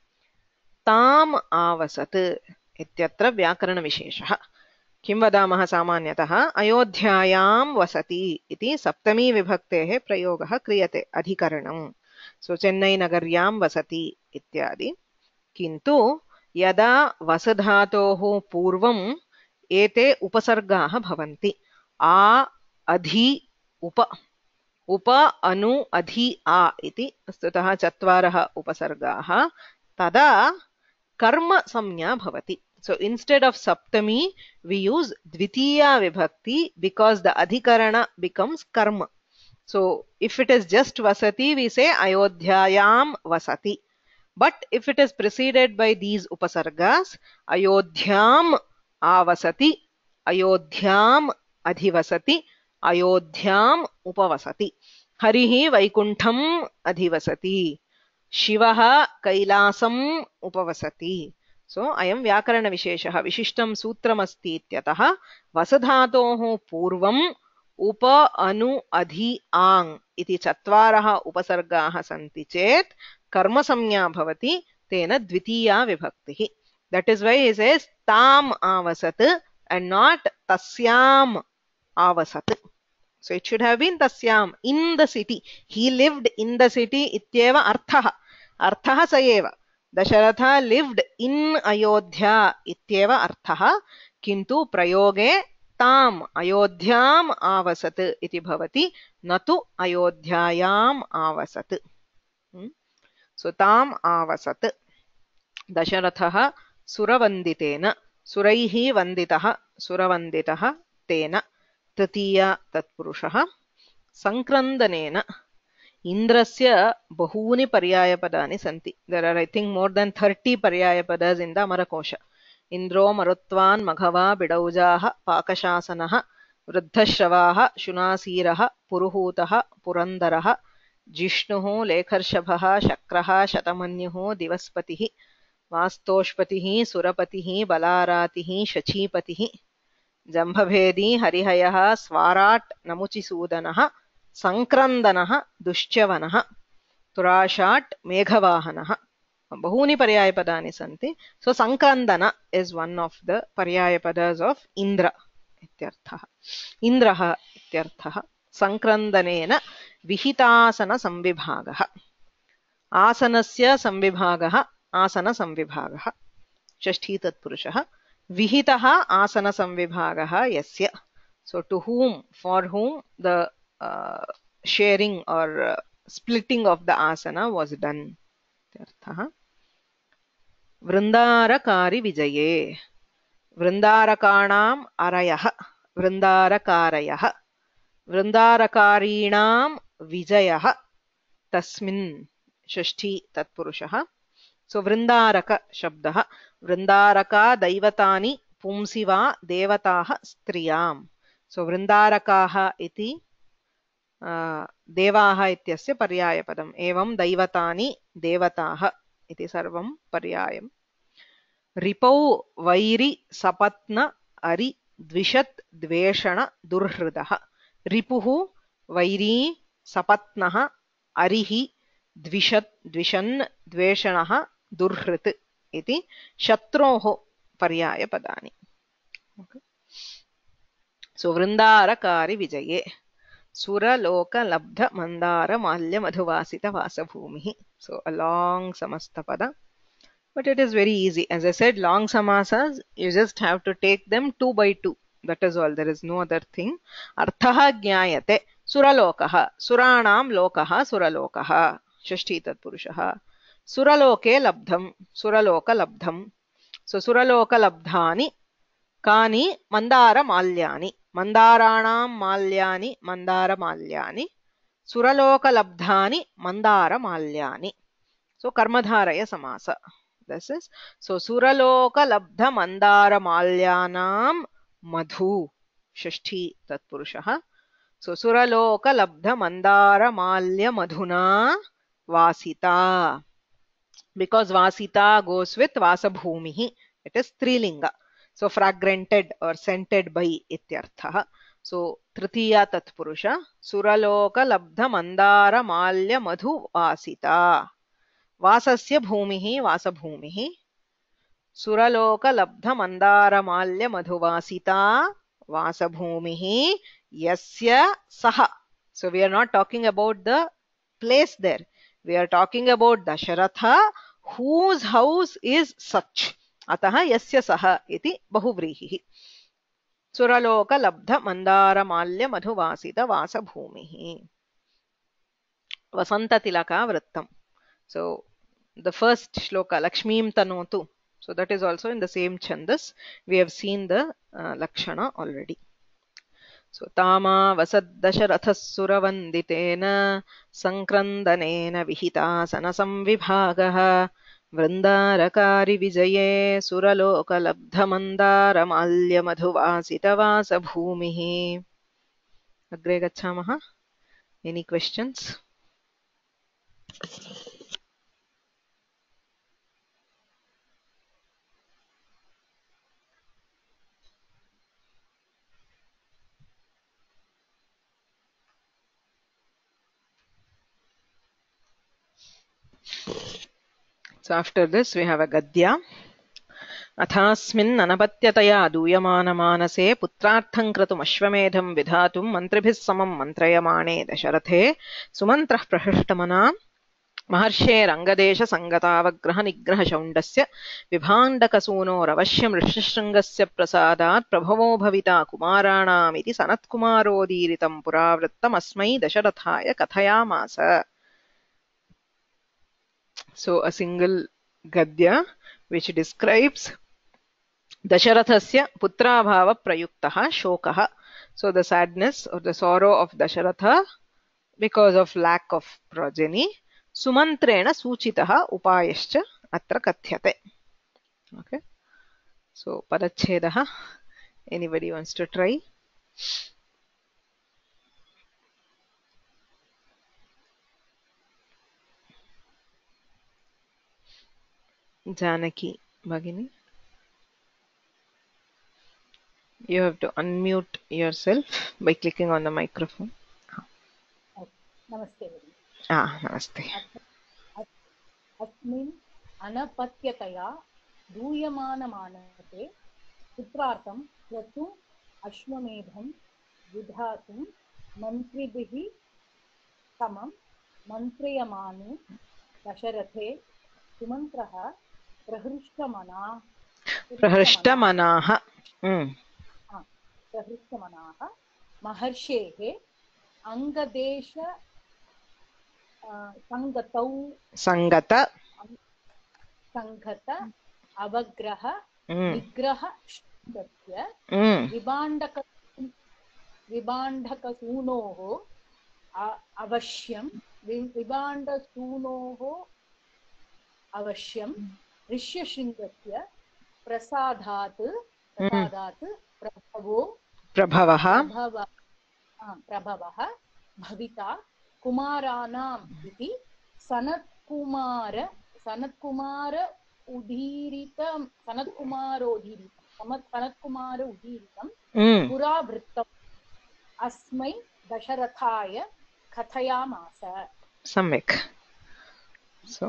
ताम् आवसत् इत्यत्र व्याकरणविशेषः। किं वदामः सामान्यतः? अयोध्यायां वसति इति सप्तमी विभक्तेः प्रयोगः क्रियते, अधिकरणम्। सो चेन्नै नगर्यां वसति इत्यादि। किन्तु यदा वसधातोः पूर्वम् एते उपसर्गाः भवन्ति, आ, अधि, उप, उप, अनु, अधि, आ इति वस्तुतः चत्वारः उपसर्गाः, तदा कर्म संज्ञा भवति. So instead of saptami, we use dvitiya vibhakti because the adhikarana becomes karma. So if it is just vasati, we say ayodhyayam vasati. But if it is preceded by these upasargas, ayodhyam avasati, ayodhyam adhivasati, ayodhyam upavasati. Harihi vaikuntham adhivasati. Shivaha kailasam upavasati. So ayam vyakarana visheshah vishishtam sutramasti ityatah vasadhatoh purvam upa anu adhi ang iti chatvarah upasargaah santi chet karma samnya bhavati tena dvitiya vibhaktihi. That is why he says tam avasat and not tasyam avasat. So it should have been tasyam, in the city. He lived in the city ityeva arthaha. Arthaha sayeva. Dasharatha lived in Ayodhya ityeva arthaha. Kintu prayoge tam ayodhyam avasat iti bhavati natu ayodhyayam avasat. Hmm? So tam avasat. Dasharatha suravanditena. Suraihi vanditaha. Suravanditaha tena. Tatiya tatpurushaha. Sankrandanena. Indrasya bahuni paryayapadani santi. There are, I think, more than thirty paryayapadas in the Amarakosha. Indro marutvan maghava bidaujaha pakashasanaha vruddhashravaha shunasiraha puruhutaha purandaraha jishnuhu lekharshabhaha shakraha shatamanyuhu divaspatihi वास्तोष्पतिः सुरपतिः बलारातिः शचीपतिः जम्भभेदी हरिहयः स्वाराट् नमुचिसूदनः संक्रन्दनः दुश्च्यवनः तुराशाट् मेघवाहनः बहूनि पर्यायपदानि सन्ति so संक्रन्दन is one of the पर्यायपदास् of Indra इत्यर्थः इन्द्रः इत्यर्थः संक्रन्दनेन विहितासनसंविभागः आसनस्य संविभागः आसनसंविभागः षष्ठी तत्पुरुषः विहितः आसनसंविभागः यस्य so to whom for whom the uh, sharing or uh, splitting of the asana was done इत्यर्थः वृन्दारकारि विजये वृन्दारकाणाम् अरयः वृन्दारकारयः वृन्दारकारीणां विजयः तस्मिन् षष्ठी तत्पुरुषः सो वृन्दारक शब्दः वृन्दारका दैवतानि पुंसि वा देवताः स्त्रियां सो वृन्दारकाः इति देवाः इत्यस्य पर्यायपदम् एवं दैवतानि देवताः इति सर्वं पर्यायम् रिपौ वैरि सपत्न अरि द्विषत् द्वेषण दुर्हृदः रिपुः वैरी सपत्नः अरिः द्विषत् द्विषन् द्वेषणः दुर्हृत् इति शत्रोः पर्यायपदानि सो वृन्दारकारि विजये सुरलोकलब्ध मंदार माल्य मधुवासित वासभूमिः so a long samastapada but it is very easy as I said long samasas you just have to take them two by two that is all there is no other thing arthah jnayate suralokah suranam lokah suralokah षष्ठी तत्पुरुषः सुरलोके लब्धं सुरलोक लब्धं so सुरलोक लब्धानि कानि मन्दारमाल्यानि मन्दाराणां माल्यानि मन्दारमाल्यानि सुरलोकलब्धानि मन्दारमाल्यानि so कर्मधारय समास this is so सुरलोकलब्ध मन्दारमाल्यानां मधु षष्ठी तत्पुरुषः so सुरलोकलब्ध मन्दारमाल्य मधुना वासिता because vasita goes with vasabhumihi it is strilinga so fragranted or scented by ityarthah so tritiya tatpurusha suraloka labdha mandara malya madhu vasita vasasya bhumihi vasabhumihi suraloka labdha mandara malya madhu vasita vasabhumihi yasya saha so we are not talking about the place there we are talking about Dasharatha whose house is such अतः यस्य सः इति बहुव्रीहिः सुरलोक लब्ध मंदार माल्य मधुवासित वासभूमिः वसंततिलका वृत्तम् so the first shloka lakshmim tanotu so that is also in the same chandas we have seen the uh, lakshana already so tama vasad dasharathah suravanditena sankrandana vihitasana samvibhagah वृन्दारकारि विजये सुरलोकलब्धमन्दारमाल्य मधुवासितवासभूमिः अग्रे गच्छामः any questions So after this we have a gadya. अथास्मिन् अनपत्यतया दूयमानमानसे पुत्रार्थं क्रतुम् अश्वमेधं विधातुं मन्त्रिभिः समं मन्त्रयमाणे दशरथे सुमन्त्रः प्रहृष्टमना महर्षेरङ्गदेश संगतावग्रह निग्रह शौण्डस्य विभाण्डकसूनोरवश्यं ऋष्यशृङ्गस्य प्रसादात् प्रभवो भविता कुमाराणामिति सनत्कुमारोदीरितं पुरावृत्तमस्मै दशरथाय कथयामास. So a single gadya which describes Dasharathasya putrabhava prayuktaha shokaha. So the sadness or the sorrow of Dasharatha because of lack of progeny. Sumantrena suchitaha upayascha atra kathyate. Okay. So padachhedaha. Anybody wants to try? Janaki Bhagini. You have to unmute yourself by clicking on the microphone. नमस्ते भगिनि। Ah, namaste. अस्मिन् अनपत्यतया दूयमानमानसे पुत्रार्थं क्रतुम् अश्वमेधं विधातुं मन्त्रिभिः समं मन्त्र्यमाणे दशरथे सुमन्त्रः प्रहृष्टमना प्रहृष्टमनाः. Mm. प्रहृष्टमनाः महर्षेः अङ्गदेश सङ्गतौ Sangata. सङ्गत अवग्रह Mm. निग्रह शब्दस्य Mm. विभाण्डक विभाण्डकसूनोः अ- अवश्यं वि- विभाण्डसूनोः अवश्यं ऋष्यशृङ्गस्य प्रसादात् प्रसादात् प्रभवो Prabhavah. प्रभव आ, प्रभवः भविता कुमाराणाम् इति सनत्कुमार सनत्कुमार उदीरितं सनत्कुमारोदीरितं सम- सनत्कुमार उदीरितं Mm. पुरावृत्तम् अस्मै दशरथाय कथयामास। Samyak. So,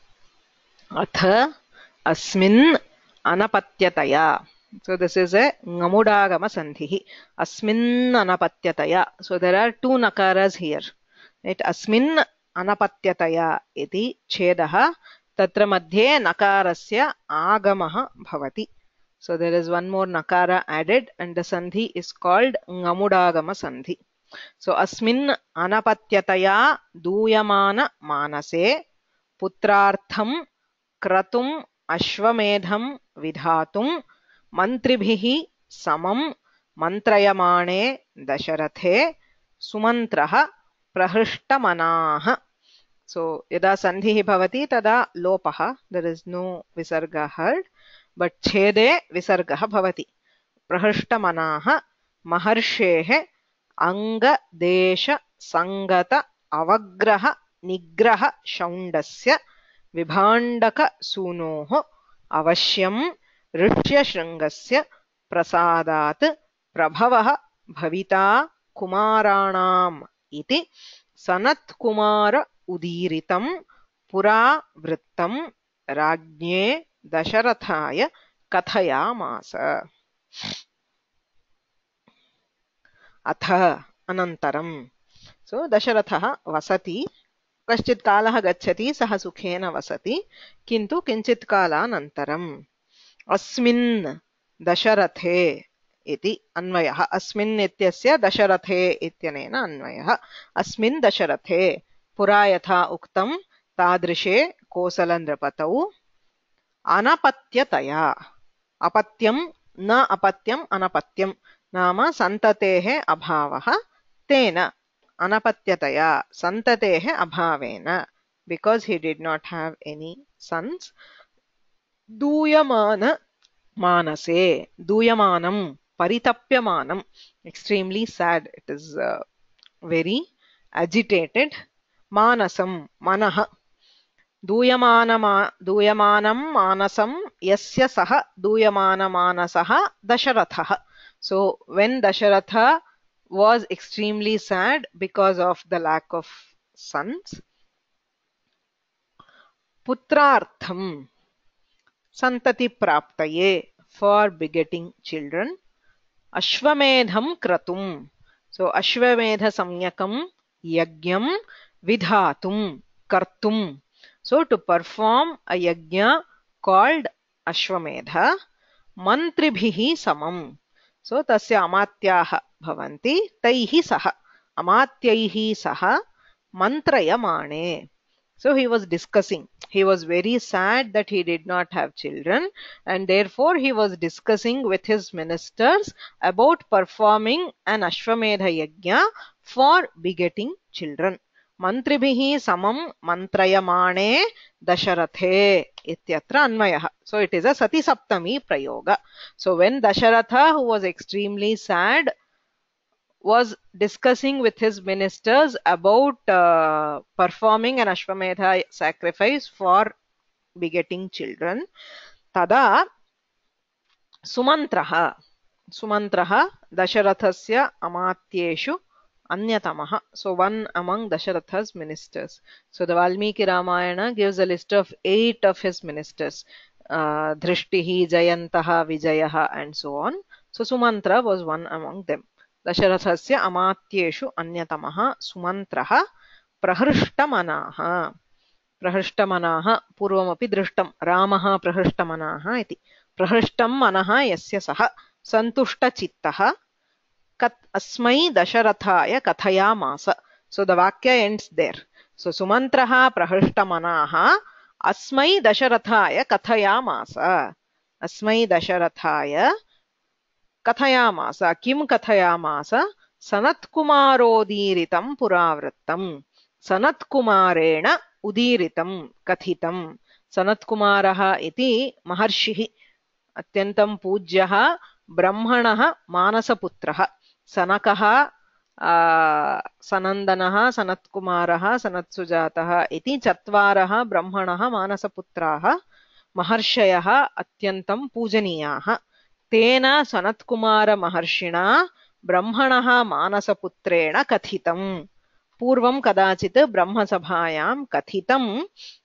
atha asmin anapatyataya. So this is a ngamudagama sandhi. Asmin anapatyataya. So there are two nakaras here. Right? Asmin anapatyataya iti chedaha. Tatra madhye nakarasya agamaha bhavati. So there is one more nakara added and the sandhi is called ngamudagama sandhi. So asmin anapatyataya duyamana manase putrartham kratum ashwamedham vidhatum mantribhihi samam mantrayamane dasharathe sumantraha prahृष्टमनाः. So yada sandhihi bhavati tada lopaha. There is no visarga heard, but chede visargaha bhavati. prahृष्टमनाः maharshehe anga desha sangata avagraha nigraha shaundasya vibhandaka sunoh avashyam ऋष्यशृङ्गस्य प्रसादात् प्रभवः भविता कुमाराणाम् इति सनत्कुमार उदीरितं पुरा वृत्तं राज्ञे दशरथाय कथयामास. अथ अनन्तरं. So दशरथः वसति. कश्चित् कालः गच्छति. सः सुखेन वसति. किन्तु किञ्चित् कालानन्तरम् अस्मिन् दशरथे इति अन्वयः. अस्मिन् इत्यस्य दशरथे इत्यनेन अन्वयः. अस्मिन् दशरथे पुरा यथा उक्तं तादृशे कोसलनृपतौ अनपत्यतया. अपत्यं न अपत्यम् अनपत्यं नाम सन्ततेः अभावः. तेन अनपत्यतया सन्ततेः अभावेन, because he did not have any sons. दूयमान manase. Duyamanam. Paritapyamanam. Extremely sad. It is uh, very agitated. Manasam. Manaha. Duyamanama, Duyamanam manasam yasya saha Duyamana manasaha Dasharatha. So when Dasharatha was extremely sad because of the lack of sons, Putrartham. Santati praptaye, for begetting children. Ashwamedham kratum. So Ashwamedha samyakam yagyam vidhatum kartum. So to perform a yajna called Ashwamedha. Mantribhihi samam. So tasya amatyaha bhavanti taihi saha. Amatyaihi saha mantrayamane. So he was discussing. He was very sad that he did not have children, and therefore he was discussing with his ministers about performing an Ashwamedha yajna for begetting children. Mantribhihi samam mantrayamane dasharathe ityatra anvayah. So it is a sati saptami prayoga. So when Dasharatha, who was extremely sad, was discussing with his ministers about uh, performing an Ashwamedha sacrifice for begetting children. Tada Sumantraha. Sumantraha Dasharathasya Amatyeshu Anyatamaha. So one among Dasharatha's ministers. So the Valmiki Ramayana gives a list of eight of his ministers. Uh, Drishtihi, Jayantaha, Vijayaha and so on. So Sumantra was one among them. Dasharathasya Amatyeshu Anyatamaha Sumantraha Prahrishtamanaha. Prahrishtamanaha Purvamapi Drishtam Ramaha Prahrishtamanaha iti. Prahrishtam manaha yasya saha santushta chittaha kat asmai dasharathaya kathayamasa. So the vakya ends there. So Sumantraha prahrishtamanaha asmai dasharathaya kathayamasa. Asmai dasharathaya kathayamasa. Kim kathayamasa? Sanatkumarodiritam puravrittam. Sanatkumarena udiritam kathitam. Sanatkumaraha iti maharshihi. Atyantam pujyaha brahmanaha manasaputtraha. Sanakaha sanandanaha sanatkumaraha sanatsujataha iti chatvaraha brahmanaha manasaputraha maharshayaha atyantam pujaniyaha. Tena sanatkumara maharshina brahmanaha manasaputrena kathitam. Purvam kadachit brahmasabhayam kathitam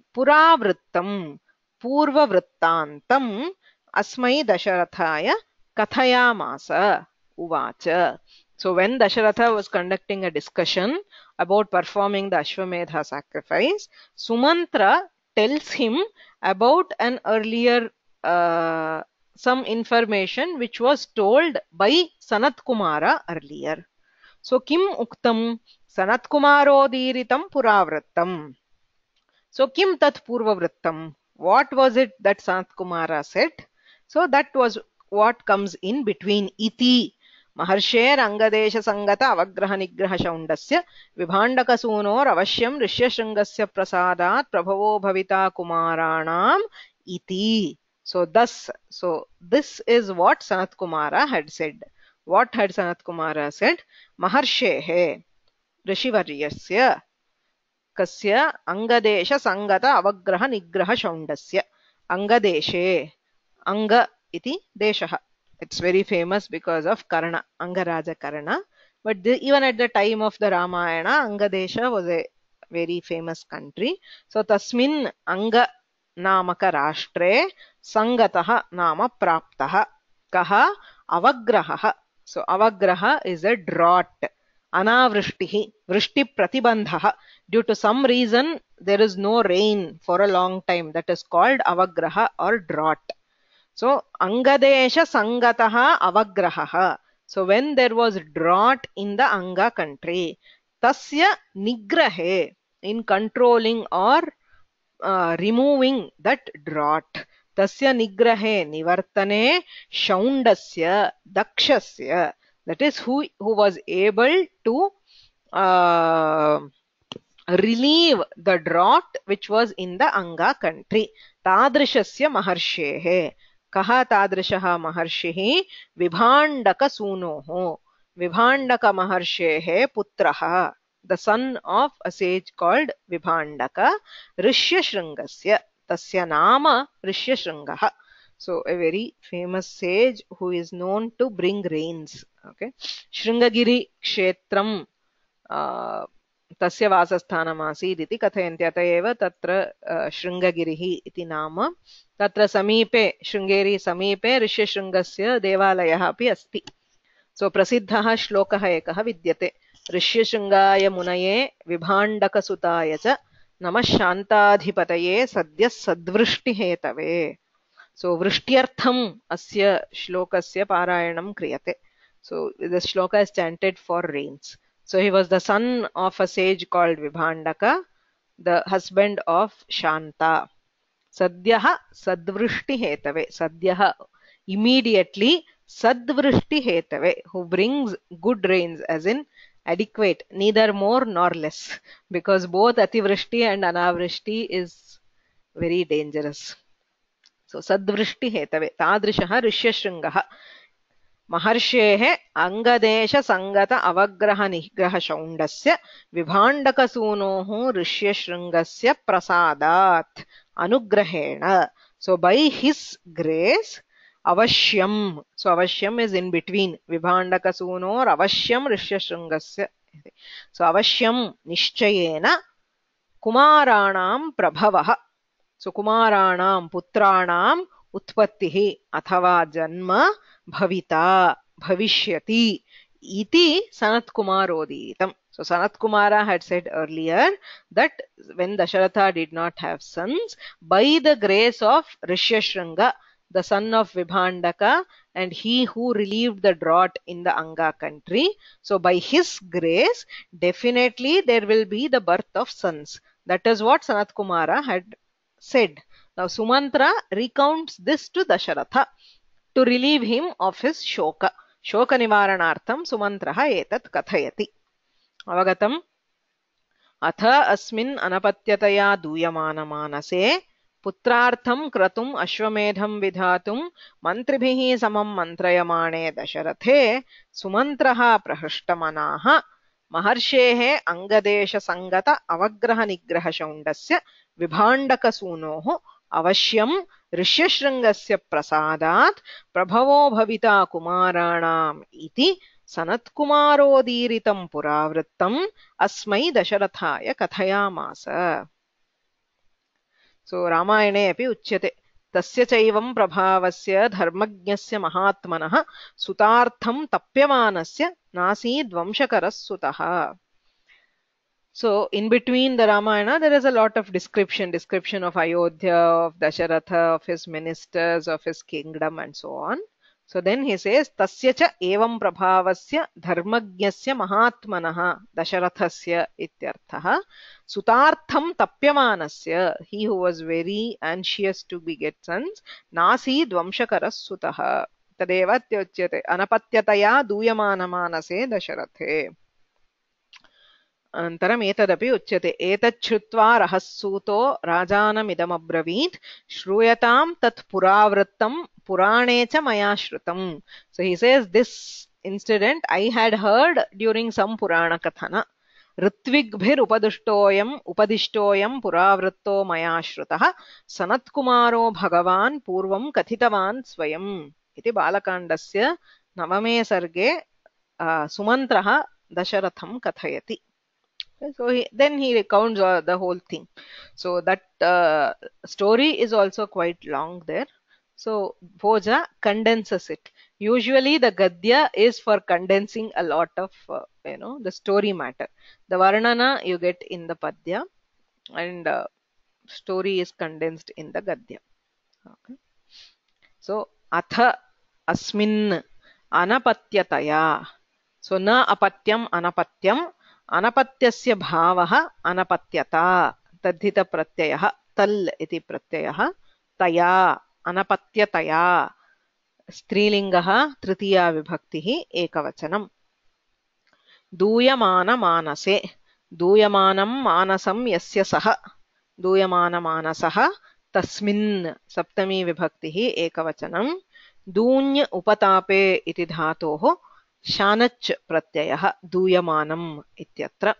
puravrittam purvavrittantam asmai dasharathaya kathayamasa uvacha. So when Dasharatha was conducting a discussion about performing the Ashwamedha sacrifice, Sumantra tells him about an earlier uh, some information which was told by Sanat Kumara earlier. So kim uktam Sanatkumarodiritam puravrittam. So kim tat purvavrittam. What was it that Sanat Kumara said? So that was what comes in between iti. Maharsher angadesha sangata avagraha nigraha shaundasya vibhandaka sunor avashyam rishyashringasya prasadat prabhavo bhavita kumaranam iti. So thus, so this is what Sanat Kumara had said. What had Sanat Kumara said? Maharshehe Rishivaryasya Kasya Angadesha Sangata Avagraha Nigraha Shaundasya. Angadeshe Anga iti deshaha. It's very famous because of Karna, Angaraja Karna. But the, even at the time of the Ramayana, Angadesha was a very famous country. So Tasmin Anga Namaka Rashtre Sangataha Nama Praptaha Kaha Avagraha. So Avagraha is a drought. Anavrishtihi Vrishti Pratibandhaha. Due to some reason there is no rain for a long time. That is called Avagraha or drought. So Angadesha Sangataha Avagraha. So when there was drought in the Anga country, Tasya Nigrahe, in controlling or uh, removing that drought. Tasya Nigrahe Nivartane Shaundasya Dakshasya. That is who, who was able to uh, relieve the drought which was in the Anga country. Tadrishasya Maharshehe. Kaha tadrishaha maharshihi Vibhandaka sunoho. Vibhandaka maharshehe putraha. The son of a sage called Vibhandaka. Rishya Shringasya. Tasya nama Rishya Shringaha. So a very famous sage who is known to bring rains. Okay. Shringagiri Kshetram uh, Tasya Vasasthanamasi iti kathayante atayeva tatra uh, Shringagirihi iti nama. Tatra Samipe Shringeri Samipe Rishya Shringasya Devalayah api asti. So prasiddhaha shlokaha ekaha vidyate. Rishya Shringaya munaye Vibhandaka sutaya cha namah shantadhipataye sadya sadvrishti hetave. So vrishtyartham asya shlokasya parayanam kriyate. So the shloka is chanted for rains. So he was the son of a sage called Vibhandaka, the husband of Shanta. Sadhyaha sadvrishti hetave. Sadhyaha immediately sadvrishti hetave, who brings good rains, as in adequate, neither more nor less, because both ativrishti and anavrishti is very dangerous. So sadvrishti hetave. Tadrishaha Rishya Shringaha. Maharshehe Angadesha Sangata Avagraha Nigraha Shaundasya Vibhandaka Sunohu Rishya Shringasya Prasadat. anugrahena. So by his grace, avashyam. So avashyam is in between. Vibhandaka sunor avashyam rishyashringasya. So avashyam nishchayena kumaranam prabhavah. So kumaranam putranam utpattihi athava janma bhavita bhavishyati iti Sanat Kumarodiritam. So Sanat Kumara had said earlier that when Dasharatha did not have sons, by the grace of Rishyashringa, the son of Vibhandaka, and he who relieved the drought in the Anga country, so by his grace, definitely there will be the birth of sons. That is what Sanat Kumara had said. Now Sumantra recounts this to Dasharatha to relieve him of his shoka. Shoka nivaranartham Sumantraha etat kathayati. Avagatam atha asmin anapatyataya duyamana manase putrartham kratum ashwamedham vidhatum mantribhihi samam mantrayamane dasharathe Sumantraha prahishtamanaha maharshehe angadesha sangata avagraha nigraha shaundasya vibhandaka sunoho avashyam Rishyashringasya prasadat prabhavo bhavita kumaranam iti Sanat Kumarodiritam puravrittam asmai Dasharathaya kathayamasa. So Ramayane api uchyate tasya chaivam prabhavasya dharmajnasya mahatmanah sutartham tapyamanasya nasid vamshakaras sutaha. So in between the Ramayana, there is a lot of description, description of Ayodhya, of Dasharatha, of his ministers, of his kingdom, and so on. So then he says, Tasya cha evam prabhavasya dharmajnasya mahatmanah Dasharathasya ityarthaha sutartham tapyamanasya. He who was very anxious to beget sons, nasi dvamshakaras sutaha. Tadeva tyochyate anapatyataya duyamana manase Dasharathe. अनन्तरम् एतदपि उच्यते एतच्छ्रुत्वा रहस्सूतो राजानमिदमब्रवीत् श्रूयतां तत् पुरावृत्तं पुराणे च मया श्रुतम्. So he says, this incident I had heard during some Purana Kathana. ऋत्विग्भिर् उपदिष्टोऽयम् उपदिष्टोऽयम् पुरावृत्तो मया श्रुतः सनत्कुमारो भगवान् पूर्वं कथितवान् स्वयम् इति बालकाण्डस्य नवमे सर्गे सुमन्त्रः दशरथं कथयति. So he, then he recounts uh, the whole thing. So that uh, story is also quite long there. So Bhoja condenses it. Usually the Gadya is for condensing a lot of, uh, you know, the story matter. The Varnana you get in the Padya, and uh, story is condensed in the Gadya. Okay. So Atha Asmin Anapatyataya. So Na Apatyam Anapatyam. अनपत्यस्य भावः अनपत्यता तद्धित प्रत्ययः तल इति प्रत्ययः तया अनपत्यतया स्त्रीलिङ्गः तृतीया विभक्तिः एकवचनम्. दूयमान मानसे दूयमानं मानसं यस्य सः दूयमान मानसः तस्मिन् सप्तमी विभक्तिः एकवचनम्. दून्य उपतापे इति धातोः शानच् प्रत्ययः दूयमानम् इत्यत्र.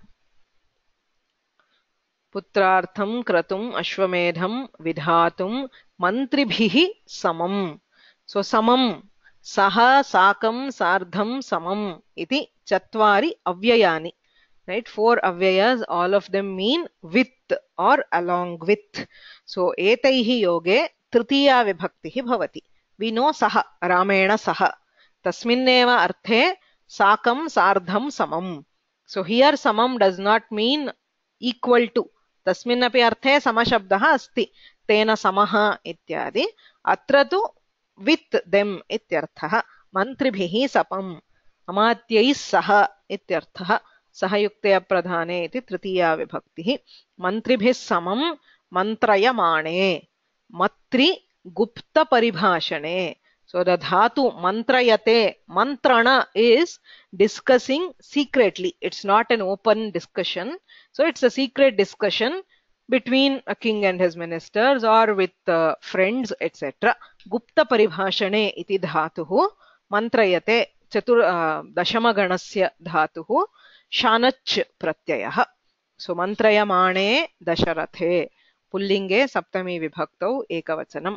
पुत्रार्थं क्रतुम् अश्वमेधं विधातुं मन्त्रिभिः समम्. So samam saha sakam sardham samam iti chatvari avyayani. Right, four avyayas, all of them mean with or along with. So etaihi yoge tritiya vibhaktihi bhavati. We know saha, ramena saha. Tasminneva arthe sakam sardham samam. So here samam does not mean equal to. Tasminnapi arthe samashabdaha asti. Tena samaha ityadi. Atra tu with them ityarthaha. Mantribhihi sapam. Amatyais saha ityarthaha. Sahayukteya pradhane iti tritiya vibhaktihi. Mantribhis samam mantrayamane. Matri gupta paribhashane. So the dhatu mantrayate, mantrana is discussing secretly. It's not an open discussion. So it's a secret discussion between a king and his ministers or with uh, friends, et cetera. Gupta paribhashane iti dhatuhu mantrayate chatur uh, dashamaganasya dhatuhu shanach pratyayah. So mantrayamane dasharathe. पुल्लिङ्गे सप्तमी विभक्तौ एकवचनम्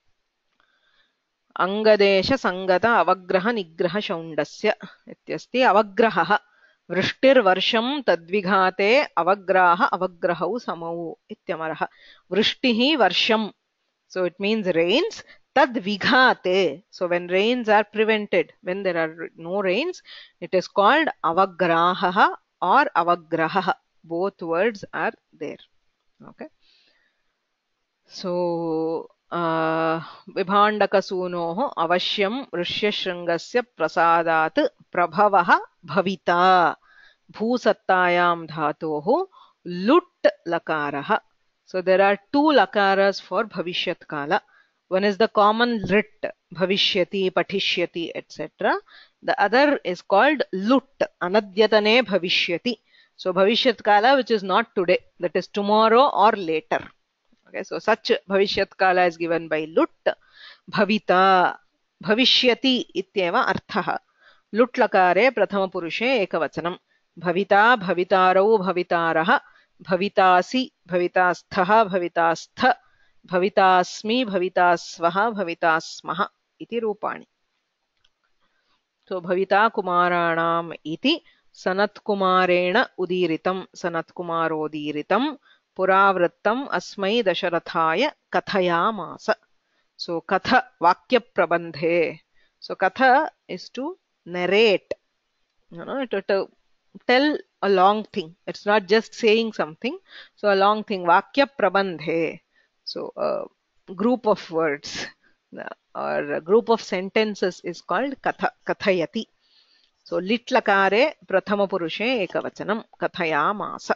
अङ्गदेश संगत अवग्रह निग्रह शौण्डस्य इत्यस्ति अवग्रहः वृष्टिर्वर्षं तद्विघाते अवग्राह अवग्रहौ समौ इत्यमरः वृष्टिः वर्षं so it means rains tadvighate so when rains are prevented when there are no rains it is called avagraha or avagrahah both words are there okay so uh, विभाण्डकसूनोः अवश्यं ऋष्यशृङ्गस्य प्रसादात् प्रभवः भविता भूसत्तायां धातोः लुट् लकारः so there are two lakaras for bhavishyat kala one is the common lit bhavishyati patishyati etc the other is called lut anadyatane bhavishyati so bhavishyat kala which is not today that is tomorrow or later okay so such bhavishyat kala is given by lut bhavita bhavishyati ityeva arthah lut lakare prathama purushe ekavachanam bhavita bhavitarau bhavitarah भवितासि भवितास्थः भवितास्थ भवितास्मि भवितास्वः भवितास्मः इति रूपाणि तो भविता कुमाराणाम् इति सनत्कुमारेण उदीरितं सनत्कुमारोदीरितं पुरावृत्तम् अस्मै दशरथाय कथयामास so katha vakya prabandhe so katha is to narrate you know to, to tell a long thing it's not just saying something so a long thing vakya prabandhe so a group of words or a group of sentences is called katha kathayati so lit lakare prathama purushe ekavachanam kathayamasa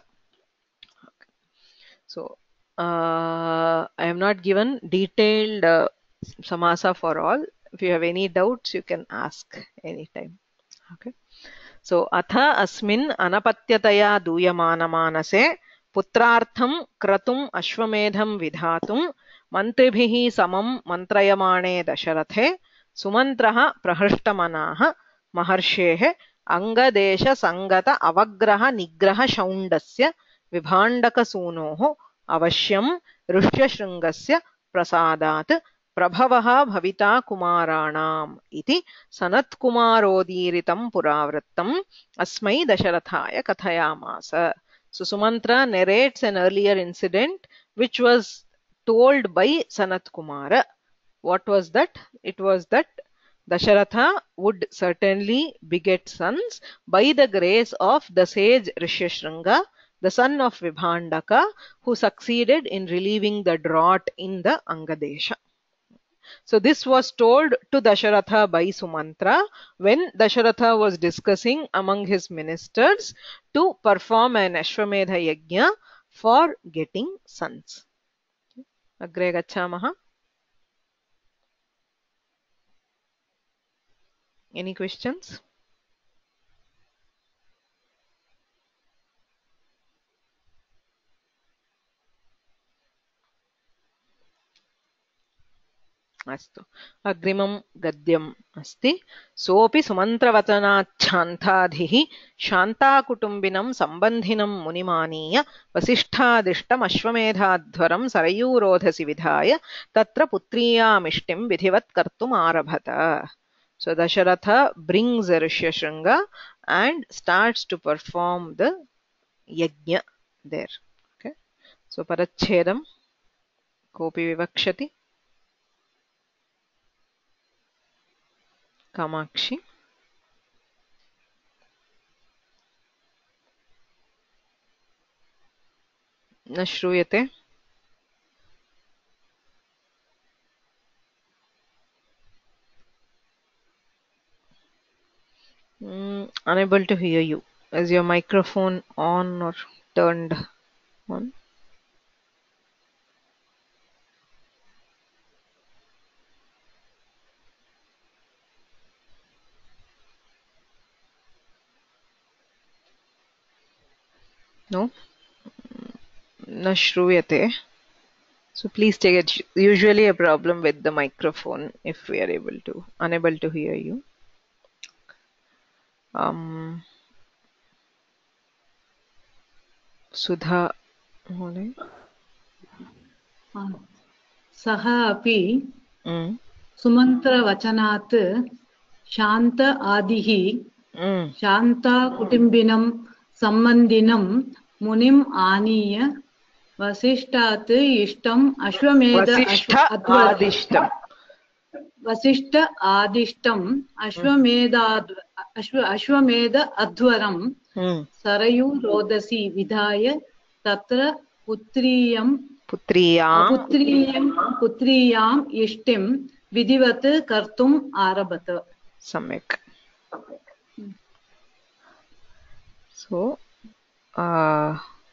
so uh, I have not given detailed uh, samasa for all if you have any doubts you can ask anytime okay so atha asmin anapatyataya duyamanamanase putrartham kratum ashwamedham vidhatum mantribhihi samam mantrayamane dasharathe sumantraha prahashtamanaha maharshehe angadesha sangata avagraha nigraha shaundasya vibhandakasunoh avashyam ऋष्यशृङ्गस्य प्रसादात् प्रभवः भविता कुमाराणाम् इति सनत्कुमारोदीरितं पुरावृत्तम् अस्मै दशरथाय कथयामास. So Sumantra narrates an earlier incident which was told by Sanat Kumara. What was that? It was that Dasharatha would certainly beget sons by the grace of the sage Rishyasringa, the son of Vibhandaka, who succeeded in relieving the drought in the Angadesha. So this was told to Dasharatha by Sumantra when Dasharatha was discussing among his ministers to perform an Ashwamedha Yajna for getting sons. Agre gacchamaha. Any questions? अस्तु अग्रिमं गद्यम् अस्ति सोऽपि सुमन्त्रवचनाच्छान्ताधिः शान्ताकुटुम्बिनं सम्बन्धिनं मुनिमानीय वसिष्ठादिष्टमश्वमेधाध्वरं सरयूरोधसि विधाय तत्र पुत्रीयामिष्टिं विधिवत् कर्तुम् आरभत. So Dasharatha brings Rishyasringa and starts to perform the yajna there. Okay. So Parachedam Kopi Vivakshati. Kamakshi. न श्रूयते. Mm, unable to hear you. Is your microphone on or turned on? No? Na shruyate. So please take it. Usually a problem with the microphone if we are able to, unable to hear you. Um, Sudha. सः अपि mm, सुमन्त्रवचनात् शान्त आदिः mm. शान्ताकुटुम्बिनं सम्बन्धिनं मुनिम् आनीय वसिष्ठात् इष्टम् अश्वमेध वसिष्ठ अध्वरम् आदिष्टम् वसिष्ठ आदिष्टम् अश्वमेधाद् अश्व अश्वमेध अध्वरम् mm. Saryu रोदसी विधाय तत्र पुत्रीयं पुत्र्याम् पुत्रीयं पुत्रीयाम् इष्टिं विधिवत् कर्तुम् आरभत. सम्यक्. So uh,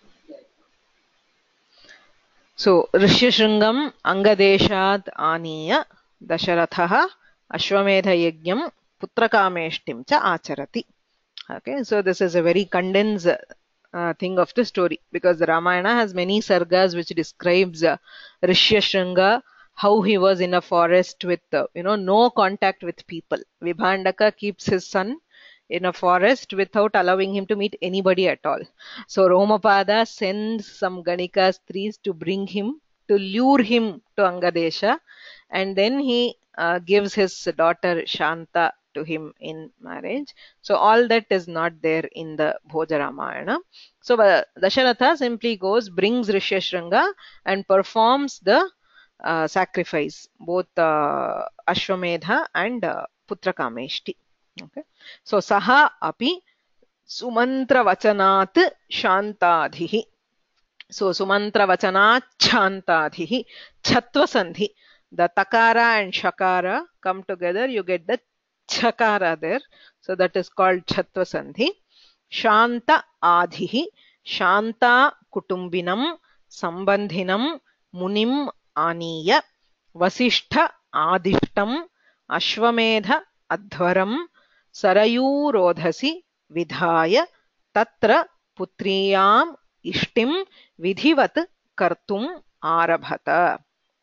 so ऋष्यशृङ्गम् अङ्गदेशात् आनीय दशरथः अश्वमेधयज्ञं पुत्रकामेष्टिं च आचरति. Okay, so this is a very condensed uh, thing of the story, because the Ramayana has many sargas which describes uh, Rishyasringa, how he was in a forest with uh, you know no contact with people. Vibhandaka keeps his son in a forest without allowing him to meet anybody at all. So Romapada sends some Ganika Stris to bring him, to lure him to Angadesha, and then he uh, gives his daughter Shanta to him in marriage. So all that is not there in the Bhoja Ramayana. So uh, Dasharatha simply goes, brings Rishyasringa and performs the uh, sacrifice, both uh, Ashwamedha and uh, Putra Kameshti. Okay. So Saha api Sumantra Vachanat Shantadhihi. So Sumantra Vachanat Shantadhihi. Chatva Sandhi. The Takara and Shakara come together, you get the Chakara there. So that is called Chatva Sandhi. Shanta Adhihi. Shanta Kutumbinam Sambandhinam Munim Aniya. Vasishtha Adishtam Ashwamedha Adhvaram Sarayu Rodhasi Vidhaya Tatra Putriyam Ishtim Vidhivat Kartum Arabhata.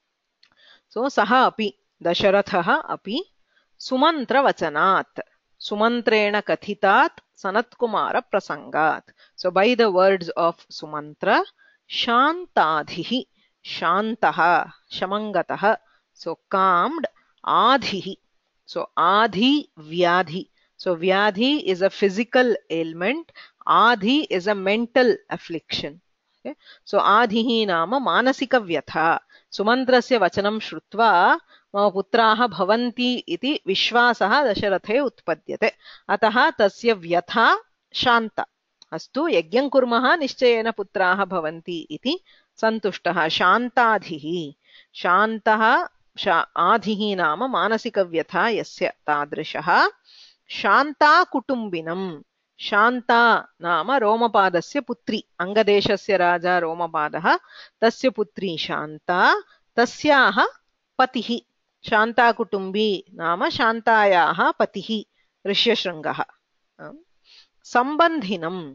So Saha api Dasharathaha api Sumantra Vachanat Sumantrena Kathitat Sanatkumara Prasangat. So by the words of Sumantra, Shantadhihi, Shantaha, Shamangataha, so calmed, Adhihi. So Adhi Vyadhi. So Vyadhi is a physical ailment, Adhi is a mental affliction. Okay? So Adhihi nama manasika vyatha. Sumantrasya vachanam shrutva mama putraha bhavanti iti vishwasaha dasharathe utpadyate. Ataha tasya vyatha shanta. Astu yajñam kurmaha nischayena putraha bhavanti iti santushtaha. Shantadhihi. Shantaha adhihi nama manasika vyatha yasya tadrishaha. Shanta kutumbinam. Shanta nama Romapadasya putri. Angadeshasya raja Romapadaha. Tasya putri Shanta. Tasyaha patihi. Shanta kutumbi nama Shantayaha patihi. Rishyashringaha. Sambandhinam.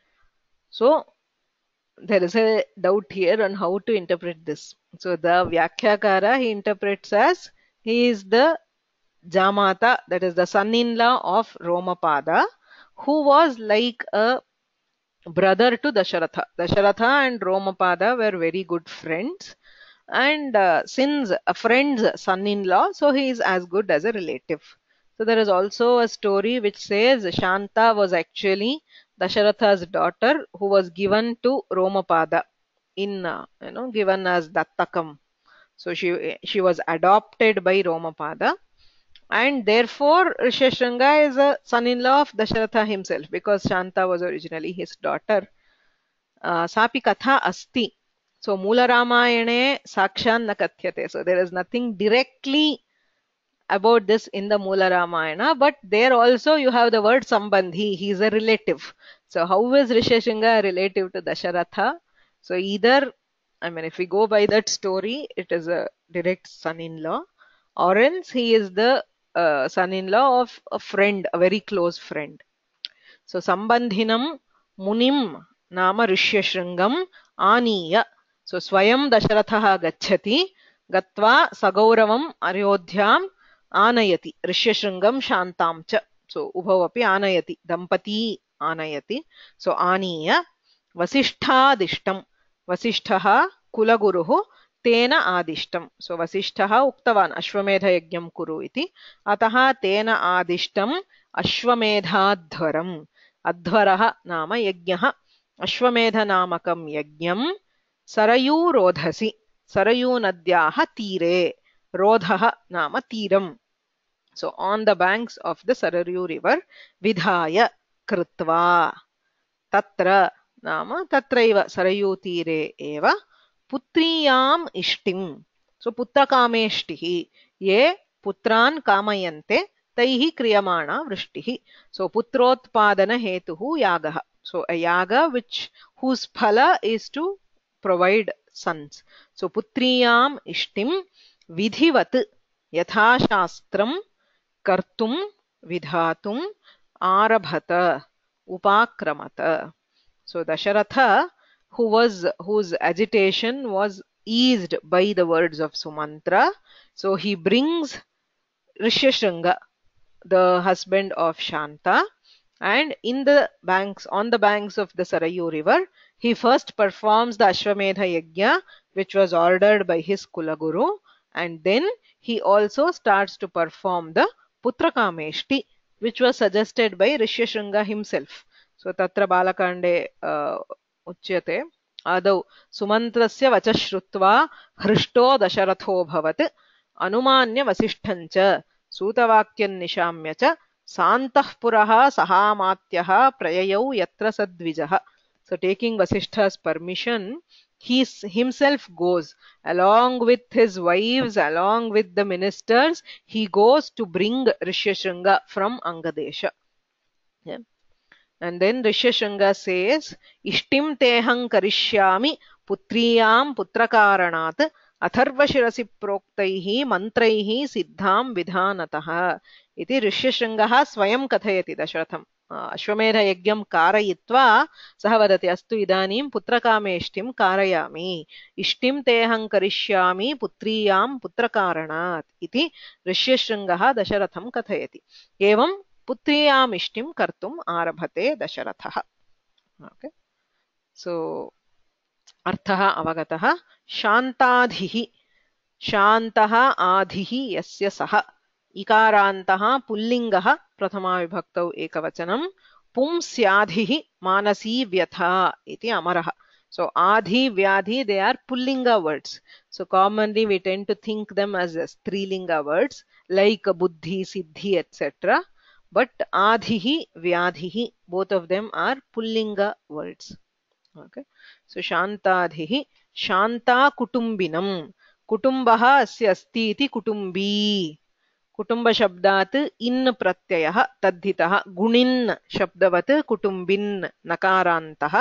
So there is a doubt here on how to interpret this. So the Vyakhyakara he interprets as he is the Jamata, that is the son-in-law of Romapada, who was like a brother to Dasharatha. Dasharatha and Romapada were very good friends, and uh, since a friend's son-in-law, so he is as good as a relative. So there is also a story which says Shanta was actually Dasharatha's daughter who was given to Romapada in uh, you know given as Dattakam. So she she was adopted by Romapada. And therefore, Rishyasringa is a son-in-law of Dasharatha himself, because Shanta was originally his daughter. Uh, Sapi katha asti. So, Mula Ramayane sakshan na kathyate. So, there is nothing directly about this in the Mula Ramayana, but there also you have the word Sambandhi. He is a relative. So, how is Rishyasringa a relative to Dasharatha? So, either, I mean, if we go by that story, it is a direct son-in-law, or else he is the Uh, son-in-law of a friend, a very close friend. So Sambandhinam Munim Nama Rishyashringam Aniya. So Swayam Dasharathaha Gacchati Gatva Sagauravam Ayodhyam Anayati Rishyashringam Shantam Cha. So Ubhavapi Anayati. Dampati Anayati. So Aniya Vasishtha Dishtam. Vasishthaha Kulaguruhu तेन आदिष्टं सो वसिष्ठः उक्तवान् अश्वमेधयज्ञं कुरु इति अतः तेन आदिष्टम् अश्वमेधाध्वरम् अध्वरः नाम यज्ञः अश्वमेधनामकं यज्ञं सरयूरोधसि सरयूनद्याः तीरे रोधः नाम तीरम् so on the banks of the Saryu river vidhaya krutva tatra nama tatraiva Sarayu tire eva putriyam ishtim so putra kameshtihi ye putran kamayante taihi kriyamana vrishtihi so putrotpadana hetuhu yagah so a yaga which whose phala is to provide sons so putriyam ishtim vidhivat yatha shastram kartum vidhatum arabhata upakramata so Dasharatha who was whose agitation was eased by the words of Sumantra so he brings Rishyashringa the husband of Shanta and in the banks on the banks of the Sarayu river he first performs the Ashwamedha Yajna which was ordered by his Kulaguru and then he also starts to perform the Putra Kameshti which was suggested by Rishyashringa himself. So Tatra Balakande uh, Uchyate Adau Sumantrasya Vachashrutva Hrishto Dasharatho Bhavat Anumanya Vasishthancha Sutavakyan Nishamyacha Santah Puraha Sahamatyaha Prayayau Yatra Sadvijaha. So taking Vasishtha's permission he himself goes along with his wives, along with the ministers, he goes to bring Rishyashringa from Angadesha. Yeah. And then Rishyashringa says, Ishtim tehang karishyami putriyam putrakaranat atharvashirasi proktaihi mantraihi siddham vidhanataha. Iti Rishyashringaha swayam kathayati Dasharatham. अश्वमेध यज्ञं कारयित्वा सः वदति अस्तु इदानीं पुत्रकामेष्टिं कारयामि इष्टिं तेऽहं करिष्यामि पुत्रीयां पुत्रकारणात् इति ऋष्यशृङ्गः दशरथं कथयति एवं पुत्रीयाम् इष्टिं कर्तुम् आरभते दशरथः ओके सो अर्थः अवगतः शान्ताधिः शान्तः आधिः यस्य सः इकारान्तः पुल्लिङ्गः प्रथमा विभक्तौ एकवचनं पुंस्याधिः मानसी व्यथा इति अमरः so adhi vyadhi they are pullinga words so commonly we tend to think them as strilinga words like buddhi siddhi etc but adhihi vyadhihi both of them are pullinga words okay so shantadhihi shanta kutumbinam kutumbah asya asti iti kutumbi कुटुंब शब्दात् in प्रत्ययः तद्धितः गुणिन् शब्दवत् कुटुंबिन् नकारान्तः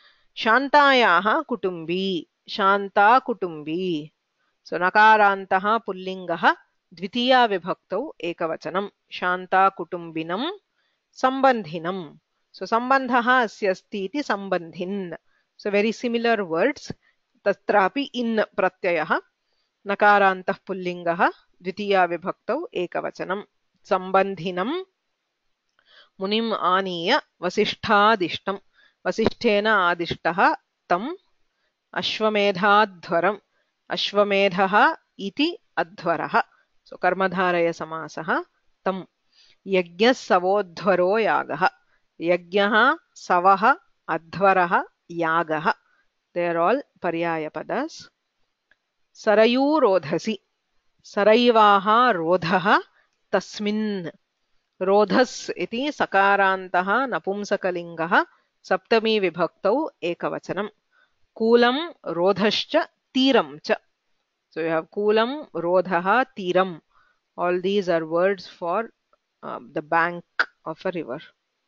शान्तायाः कुटुंबी शान्ता कुटुंबी सो नकारान्तः पुल्लिङ्गः द्वितीया विभक्तौ एकवचनं शान्ता कुटुंबिनं सम्बन्धिनं सो सम्बन्धः अस्य अस्ति इति सम्बन्धिन् सो वेरी सिमिलर वर्ड्स तत्रापि इन् प्रत्ययः नकारान्तः पुल्लिङ्गः द्वितीया विभक्तौ एकवचनं सम्बन्धिनं मुनिम् आनीय वसिष्ठादिष्टं वसिष्ठेन आदिष्टः तम् अश्वमेधाध्वरम् अश्वमेधः इति अध्वरः सो कर्मधारय समासः तम् यज्ञः सवोध्वरो यागः यज्ञः सवः अध्वरः यागः they are all पर्याय पदस् सरयूरोधसि सरैवाः रोधः तस्मिन् रोधस् इति सकारान्तः नपुंसकलिङ्गः सप्तमी विभक्तौ एकवचनं कूलं रोधश्च तीरं च so you have कूलं रोधः तीरं all these are words for uh, the bank of a river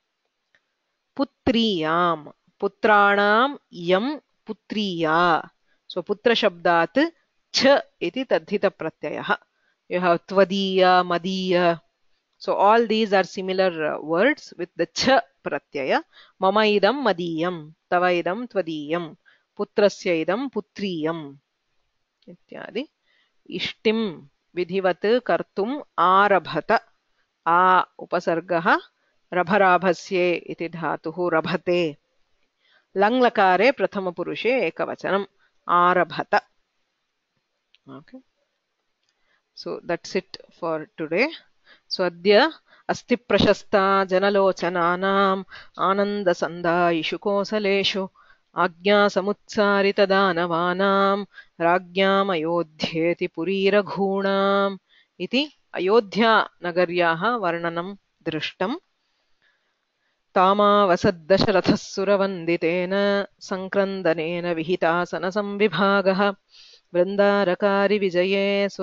पुत्रीयां पुत्राणां यं पुत्रीया so पुत्र शब्दात् ch iti tadhita pratyayah you have tvadiya madiya so all these are similar uh, words with the ch pratyaya mama idam madiyam tava idam tvadiyam putrasya idam putriyam ityadi ishtim vidhivat kartum arabhata a upasargah rabharabhasye iti dhatuh rabhate langlakare prathama purushe ekavachanam arabhata Okay, so that's it for today. So adya asti prashasta janalocananam anandasandayishu kosaleshu आज्ञा समुत्सारितदानवानां राज्ञाम् अयोध्येति पुरीरघूणाम् इति अयोध्या नगर्याः वर्णनं दृष्टम्। तामावसद्दशरथः सुरवन्दितेन संक्रन्दनेन विहितासनसंविभागः वृन्दारकारि विजये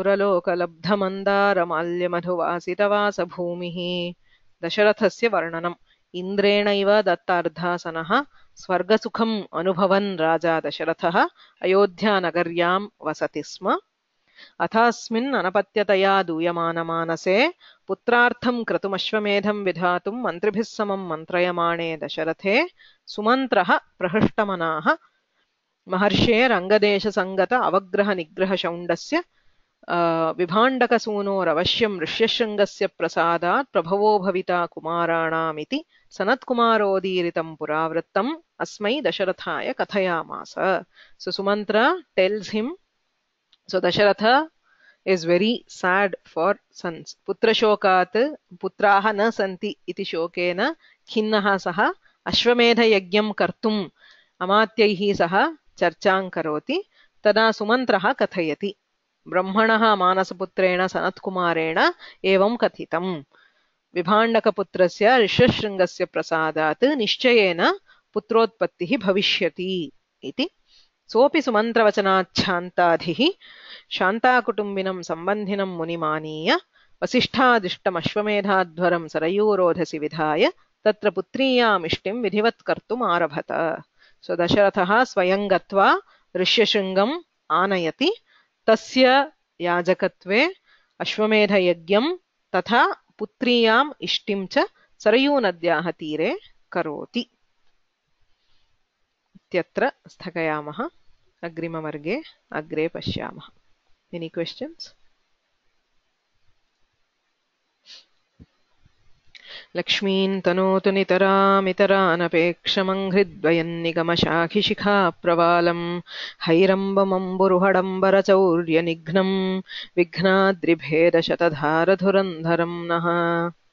सुरलोकलब्धमन्दारमाल्यमधुवासितवासभूमिः। दशरथस्य वर्णनम्। इन्द्रेणैव दत्तार्धासनः स्वर्गसुखम् अनुभवन् राजा दशरथः अयोध्यानगर्यां वसति स्म। अथास्मिन् अनपत्यतया दूयमानमानसे पुत्रार्थं क्रतुमश्वमेधं विधातुं मन्त्रिभिः समं मन्त्रयमाणे दशरथे सुमन्त्रः प्रहृष्टमनाः महर्षेरङ्गदेशसङ्गत अवग्रहनिग्रहशौण्डस्य विभाण्डकसूनोरवश्यं ऋष्यशृङ्गस्य प्रसादात् प्रभवो भविता कुमाराणामिति सनत्कुमारोदीरितं पुरावृत्तम् अस्मै दशरथाय कथयामास. So Sumantra tells him, so Dasharatha is very sad for sons. Putra shokat putraha na santi iti shokena khиннः सः अश्वमेध यज्ञं कर्तुम् अमात्यैः सह चर्चां करोति. तदा सुमन्त्रः कथयति, ब्रह्मणः मानसपुत्रेण सनत्कुमारेण एवं कथितम्, विभाण्डकपुत्रस्य ऋष्यशृङ्गस्य प्रसादात् निश्चयेन पुत्रोत्पत्तिः भविष्यति इति. सोऽपि सुमन्त्रवचनाच्छान्ताधिः शान्ताकुटुम्बिनं सम्बन्धिनं मुनिमानीय वसिष्ठादिष्टमश्वमेधाध्वरं सरयूरोधसि विधाय तत्र पुत्रीयामिष्टिं विधिवत् कर्तुम् आरभत. सो दशरथः स्वयं गत्वा ऋष्यशृङ्गम् आनयति. तस्य याजकत्वे अश्वमेधयज्ञं तथा पुत्रीयाम् इष्टिं च सरयूनद्याः तीरे करोति. इत्यत्र स्थगयामः. अग्रिमवर्गे अग्रे पश्यामः. Any questions? लक्ष्मीं तनोतु नितरामितरानपेक्षमङ्घ्रिद्वयन्निगमशाखिशिखा प्रवालं हैरम्बमम्बुरुहडम्बरचौर्यनिघ्नं विघ्नाद्रिभेदशतधारधुरन्धरं नः.